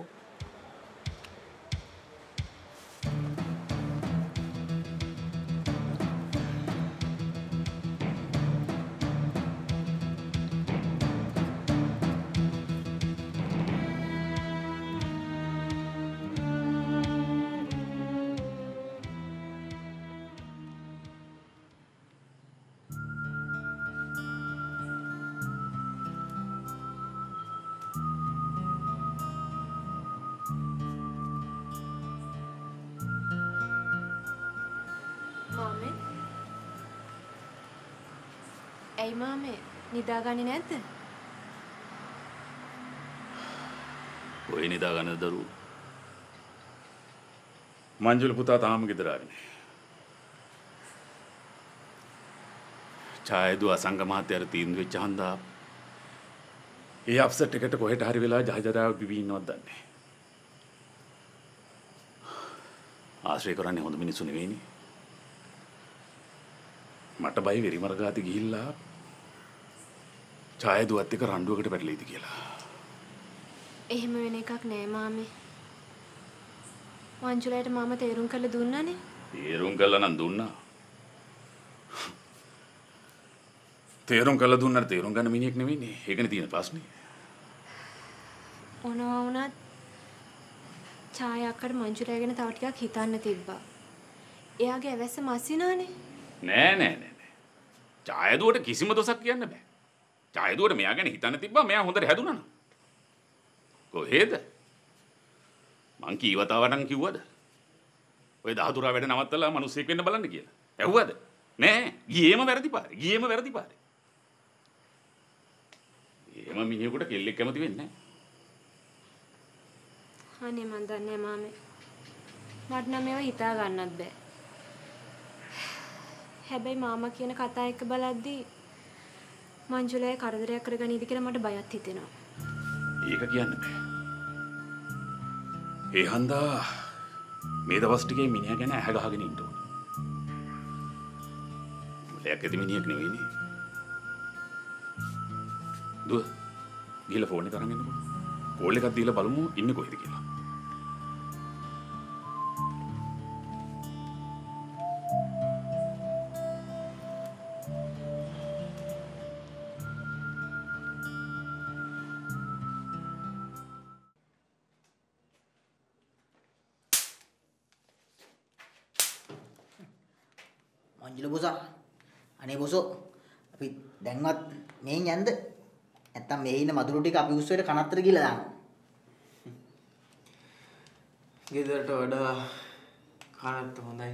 මාමේ ඇයි මාමේ නිදාගන්නේ නැද්ද? ඔය නිදාගන්න දරු මංජුල පුතා තාම ගෙදර ආවේ නැහැ. ඡායදු අසංග මහත්තයාට තීන්දුව වෙච්ච හන්දා ඒ අප්සෙට් එකට කොහෙට හරි වෙලා ජහජරාව බිවි ඉන්නවද දන්නේ. ආශ්‍රය කරන්නේ හොඳ මිනිස්සු නෙවෙයිනේ. මට බයි වෙරිමරගාති ගිහිල්ලා ඡායදුවත් එක්ක රණ්ඩුවකට පැටලෙයිද කියලා. එහෙම වෙන එකක් නෑ මාමේ. මංජුලයට මාම තේරුම් කරලා දුන්නානේ. තේරුම් කළා නම් දුන්නා. තේරුම් කළා දුන්නාට තේරුම් ගන්න මිනිහෙක් නෙවෙයිනේ. ඒකනේ තියෙන ප්‍රශ්නේ. මොනවා වුණත් ඡාය අක්කට මංජුලය ගැන තව ටිකක් හිතන්න තිබ්බා. එයාගේ ඇවැස්ස මස්සිනානේ. නෑ නෑ නෑ නෑ. ඡායදුවට කිසිම දොසක් කියන්න බෑ. ඡායදුවට මෙයා ගැන හිතන්න තිබ්බා. මෙයා හොඳට හැදුනා නම්. කොහෙද? මං කීවතාවටන් කිව්වද? ඔය දහතුරා වැඩ නවත්තලා මිනිස්සෙක් වෙන්න බලන්න කියලා. ඇහුවද? නෑ. ගියේම වැරදි පාරේ. ගියේම වැරදි පාරේ. එහෙම මිනිහෙකුට කෙල්ලෙක් කැමති වෙන්නේ නෑ. අනේ මන් දන්නේ මාමේ. මට නම් මේවා හිතා ගන්නත් බෑ. හැබැයි මාමා කියන කතා එක බලද්දී මංජුලේ කරදරයක් කරගනීද කියලා මට බයත් හිතෙනවා. ඒක කියන්න බෑ. ඒ හන්දා මේ දවස් ටිකේ මිනිහා ගැන ඇහැ ගහගෙන ඉන්න ඕනේ. මොලයක් ඇති මිනිහෙක් නෙවෙයිනේ. දුව ගිහලා ෆෝන් එක අරන් එන්නකෝ. කෝල් එකක් දීලා බලමු ඉන්නේ කොහෙද කියලා. මංජුල බොසා අනේ බොසෝ අපි දැන්වත් මෙහෙන් යන්ද නැත්තම් මේ ඉන්න මදුරු ටික අපි උස්සෙට කනත්තර ගිහලා දානවා. ගෙදරට වඩා කනත්ත හොඳයි.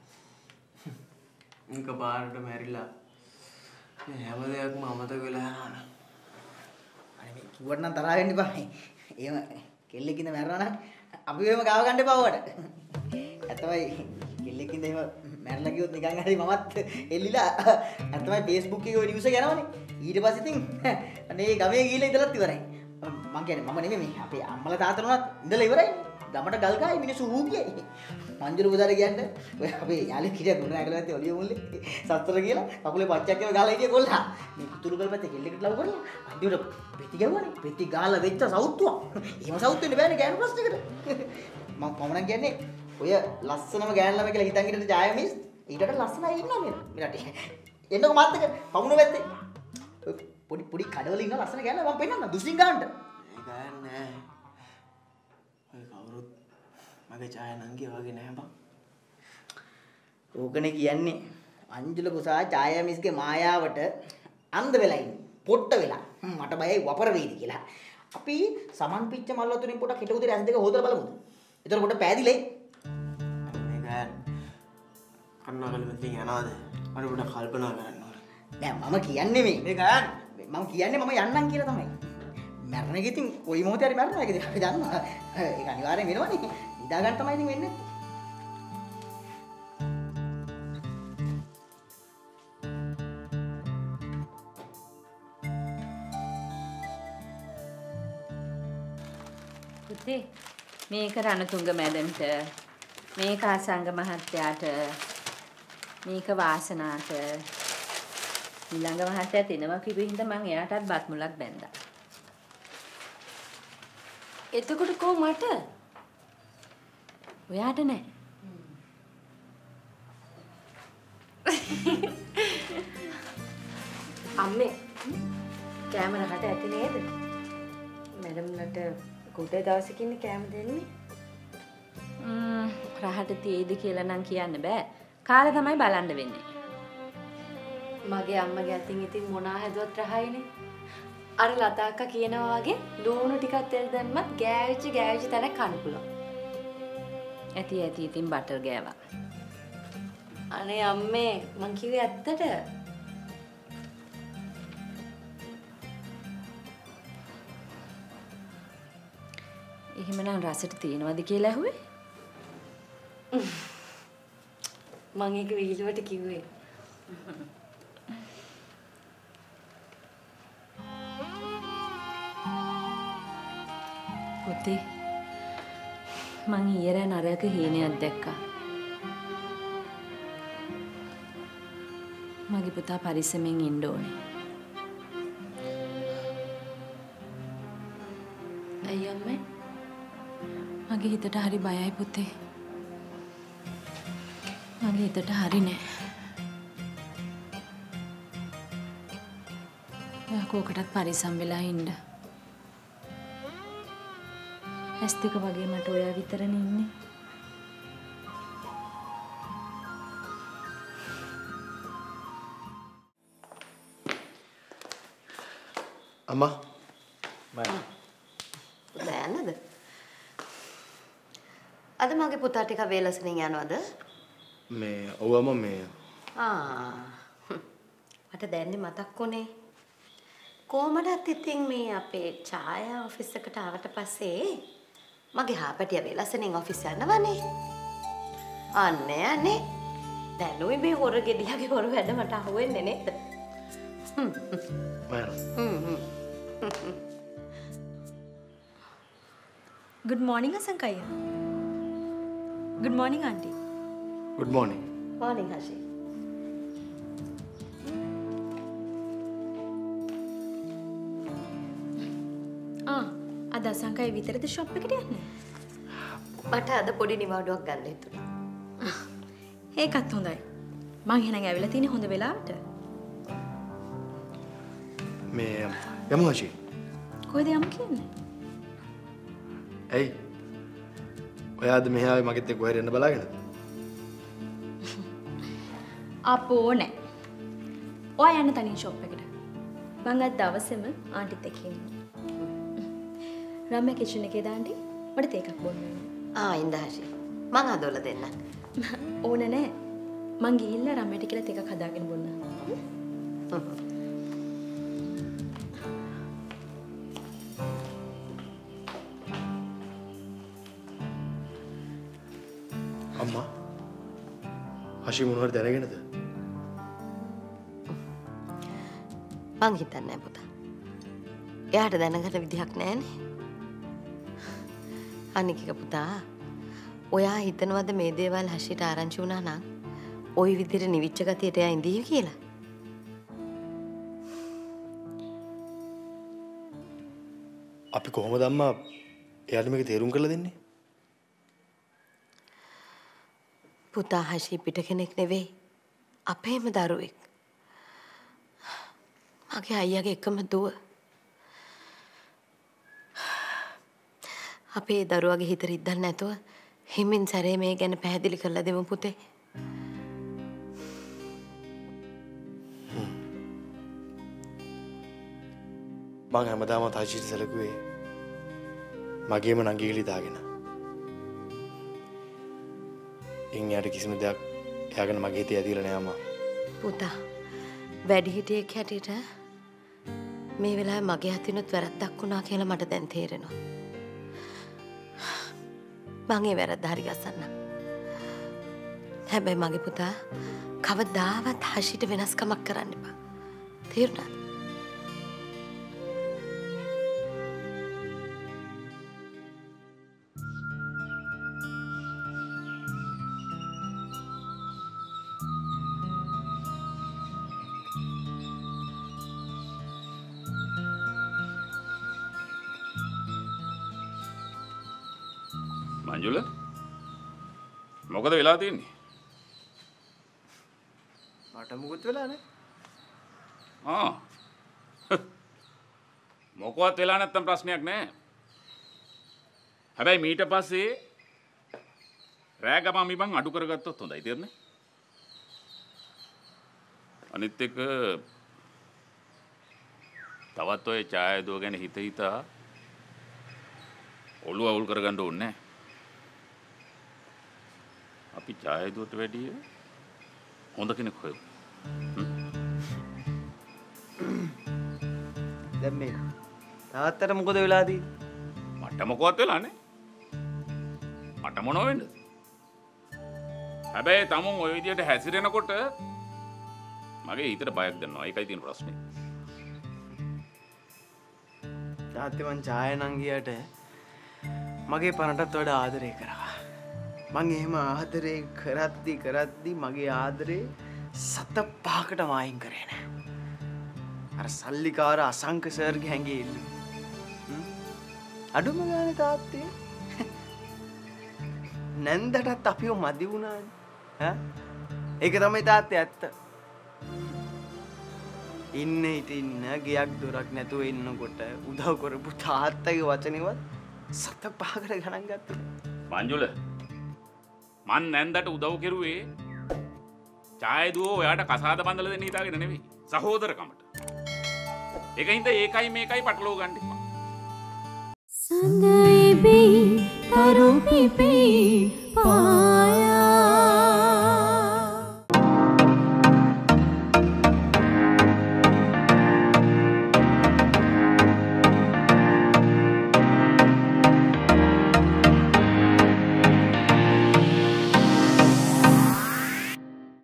එක පාරට මැරිලා මේ හැම දෙයක්ම අමතක වෙලා යනවා. අනේ මේ කිව්වට නම් තරහ වෙන්න එපා. එහෙම කෙල්ලෙකින්ද මැරෙනවා නම් අපි එහෙම ගාව ගන්න එපා ඔයාලට. ඇත්තමයි කෙල්ලෙකින්ද එහෙම මැරලා ගියොත් නිකන් හරි මමත් එල්ලිලා අතමයි Facebook එකේ ඔය නිවුස් එක යනවනේ. ඊට පස්සේ ඉතින් අනේ ගමේ ගිහිල්ලා ඉඳලත් ඉවරයි. මං කියන්නේ මම නෙමෙයි මේ අපේ අම්මලා තාත්තලා උනත් ඉඳලා ඉවරයි. ගමට ගල් ගහයි මිනිස්සු ඌ කියයි. මංජුල පුතාට කියන්නේ ඔය අපේ යාළුවෙක් හිටියා දුන්නා කියලා නැත්තේ ඔලිය මුල්ලේ සතර කියලා කකුලේ පච්චක් කියලා ගහලා හිටිය කොල්ලා. මේ පුතුරු ගල්පැත්තේ කෙල්ලෙකුට ලව් කරලා අන්තිමට පෙති ගැව්වනේ. පෙති ගහලා වෙච්ච සවුත්තුවක්. එහෙම සවුත් වෙන්න බෑනේ ගෑනු ප්‍රශ්නයකට. මම මම නම් කියන්නේ ඔය ලස්සනම ගෑනු ළමයි කියලා හිතන් හිටියට ජාය මිස් ඊටට ලස්සනයි ඉන්නවා මේ මෙරට. එන්නකො මාත් එක්ක පමුණු වැත්තේ. පොඩි පොඩි කඩවල ඉන්න ලස්සන ගෑනු මම පෙන්නන්න දුසින් ගන්නට. ඒ ගෑන්නේ ඔය කවුරුත් මගේ ඡාය නංගිය වගේ නෑ බං. ඕකනේ කියන්නේ අංජුල පුසා ඡාය මිස්ගේ මායාවට අන්ධ වෙලා ඉන්නේ. පොට්ට වෙලා. මට බයයි වපර වෙයිද කියලා. අපි සමන් පිච්ච මල් වතුරින් පොඩක් හිට උදේ ඇස් දෙක හොදලා බලමුද? ඒතර පොඩ පෑදිලේ. මේ ගෑන් කන්නාගල මෙතෙන් යනවාද? මට පොඩ කල්පනා කරන්න ඕන. නෑ මම කියන්නේ මේ. මේ ගෑන් මම කියන්නේ මම යන්නම් කියලා තමයි. මැරණ එක ඉතින් කොයි මොහොතේ හරි මැරෙනවා. ඒක අපි දන්නවා. ඒක අනිවාර්යෙන් වෙනවනේ. නිදා ගන්න තමයි ඉතින් වෙන්නේ. පුතේ මේක රණතුංග මැදන්ට මේක අසංග මහත්තයාට මේක වාසනාට ඊළඟ මහත්තයා තිනවා කිව්ව හින්දා මං එයාටත් බත් මුලක් බැන්දා. එතකොට කො මට? ඔයාට නෑ. අම්මේ කැමරකට ඇති නේද? මැඩම්ලට කුඩේ දවසකින් කැම දෙන්නේ. ම්ම් රහට තියෙයිද කියලා නම් කියන්න බෑ. කාලා තමයි බලන්න වෙන්නේ. මගේ අම්මගේ අතින් ඉතින් මොනා හැදුවත් රහයිනේ. අර ලතා අක්කා කියනවා වගේ ලුණු ටිකක් තෙල් දැම්මත් ගෑවිච්ච ගෑවිච්ච තැන කන්න පුළුවන්. ඇති ඇති ඉතින් බටර් ගෑවා. අනේ අම්මේ මං කිව්වේ ඇත්තට. එහෙමනම් රසට තියෙනවද කියලා ඇහුවේ? මං ඒක විහිළුවට කිව්වේ. පුතේ මං ඊයර නරක හීනයක් දැක්කා. මගේ පුතා පරිස්සමෙන් ඉන්න ඕනේ. ඇයි අම්මේ? මගේ හිතට හරි බයයි පුතේ. මගේ හිතට හරි නෑ. ඔයා කෝකටත් පරිස්සම් වෙලා ඉන්න. ඇස් දෙක වගේ මට ඔයා විතරනේ ඉන්නේ. අම්මා දැනද? අද මගේ පුතා ටික වේලසනින් යනවද? මේ ඔවම මේ ආ මට දැන්නේ මතක් වුණේ. කොහමදත් ඉතින් මේ අපේ ඡායා ඔෆිස් එකට ආවට පස්සේ මගේ හාපටිය වේලසනින් ඔෆිස් යනවනේ. අනේ අනේ දැනුයි මේ හොර ගෙඩියගේ හොර වැඩ මට අහුවෙන්නේ නේද? හ්ම් හ්ම් Good morning, Asankaya. Good morning, Auntie. Good morning. Morning, Hashi. Ah, ada Asankaya විතරද shop එකට යන්නේ? මට අද පොඩි නිවාඩුවක් ගන්න හිතුණා. ඒකත් හොඳයි. මං එහෙනම් ඇවිල්ලා තියෙන්නේ හොඳ වෙලාවට. මේ යමු හෂි. කොහෙද යමු කියන්නේ? ඇයි? ඔයාද මෙහා ආවේ මගෙත් එක්ක කොහෙද යන්න බලාගෙනද? අපෝ නෑ. ඔයා යන්න තනින් ෂොප් එකට. මං අද දවසේම ආන්ටිත් එක්ක ඉන්නේ. රම්‍ය කිචන් එකේ දාන්ටි මට තේ එකක් බොන්න වෙනවා. ආ ඉන්න හෂි. මං හදවල දෙන්න. ඕන නෑ. මං ගිහිල්ලා රම්යට කියලා තේ එකක් හදාගෙන බොන්න. අම්මා හෂි මොනවද දැනගෙනද? මං හිතන්නේ නෑ පුතා. එයාට දැනගන්න විදිහක් නෑනේ. අනික පුතා ඔයා හිතනවද මේ දේවල් හෂිට ආරංචි වුණා නම් ওই විදිහට නිවිච්ච ගතියට එයා ඉඳී කියලා? අපි කොහොමද අම්මා එයාට මේක තේරුම් කරලා දෙන්නේ? පුතා හෂි පිට කෙනෙක් නෙවෙයි. අපේම දරුවෙක්. මගේ අයියාගේ එකම දුව. අපේ දරුවගේ හිත රිද්දන්න නැතුව හිමින් සැරේ මේ ගැන පැහැදිලි කරලා දෙමු පුතේ. මං හැමදාම හෂිට සැලකුවේ මගේම නංගිගලි දාගෙන. ඉන් යාට කිසිම දෙයක් එයාගෙන මගේ හිතේ ඇතිලා නෑ අම්මා. පුතා වැඩිහිටියෙක් හැටියට මේ වෙලාවේ මගේ අතිනුත් වැරද්දක් වුණා කියලා මට දැන් තේරෙනවා. මං ඒ වැරද්ද හරි ගස්සන්න. හැබැයි මගේ පුතා කවදාවත් හෂිට වෙනස්කමක් කරන්න එපා. තේරුණාද? මංජුල මොකද වෙලා තියෙන්නේ? මට මොකුත් වෙලා නැහැ. ආ මොකවත් වෙලා නැත්තම් ප්‍රශ්නයක් නැහැ. හැබැයි මීට පස්සේ රෑ ගමන් මිබන් අඩු කරගත්තොත් හොඳයි තේරෙන්නේ? අනිත් එක තවත් ඔය ඡායාදුව ගැන හිත හිතා ඔළුව අවුල් කරගන්න ඕනේ නැහැ. අපි ඡායාදුවට වැඩිය හොඳ කෙනෙක් හොයමු. දැන් මේ තාත්තට මොකද වෙලා තියෙන්නේ? මට මොකවත් වෙලා නැහැ. මට මොනව වෙන්නද? හැබැයි තමුන් ওই විදියට හැසිරෙනකොට මගේ හිතට බයක් දැනෙනවා. ඒකයි තියෙන ප්‍රශ්නේ. තාත්තේ මං ඡායා නංගියට මගේ පරණටත් වඩා ආදරය කරා. මං එහෙම ආදරේ කරද්දි කරද්දි මගේ ආදරේ සත පහකට මායින් කරේ නෑ. අර සල්ලිකාර අසංක සර්ගේ හැංගේ ඉල්ල. අඩුම ගානේ තාත්තේ නැන්දටත් අපිව මදි වුණානේ. ඈ ඒක තමයි තාත්තේ ඇත්ත. ඉන්න හිටින්න ගයක් දොරක් නැතුව ඉන්නකොට උදව් කරපු තාත්තගේ වචනේවත් සත පහකට ගණන් ගත්තේ. මංජුල මන් නැන්දට උදව් කෙරුවේ ඡාය දුව ඔයාට කසාද බඳලා දෙන්න හිතාගෙන නෙවෙයි සහෝදරකමට. ඒකින්ද ඒකයි මේකයි පටලව ගන්න එපා. සඳ ඉබි තරු පිපි පා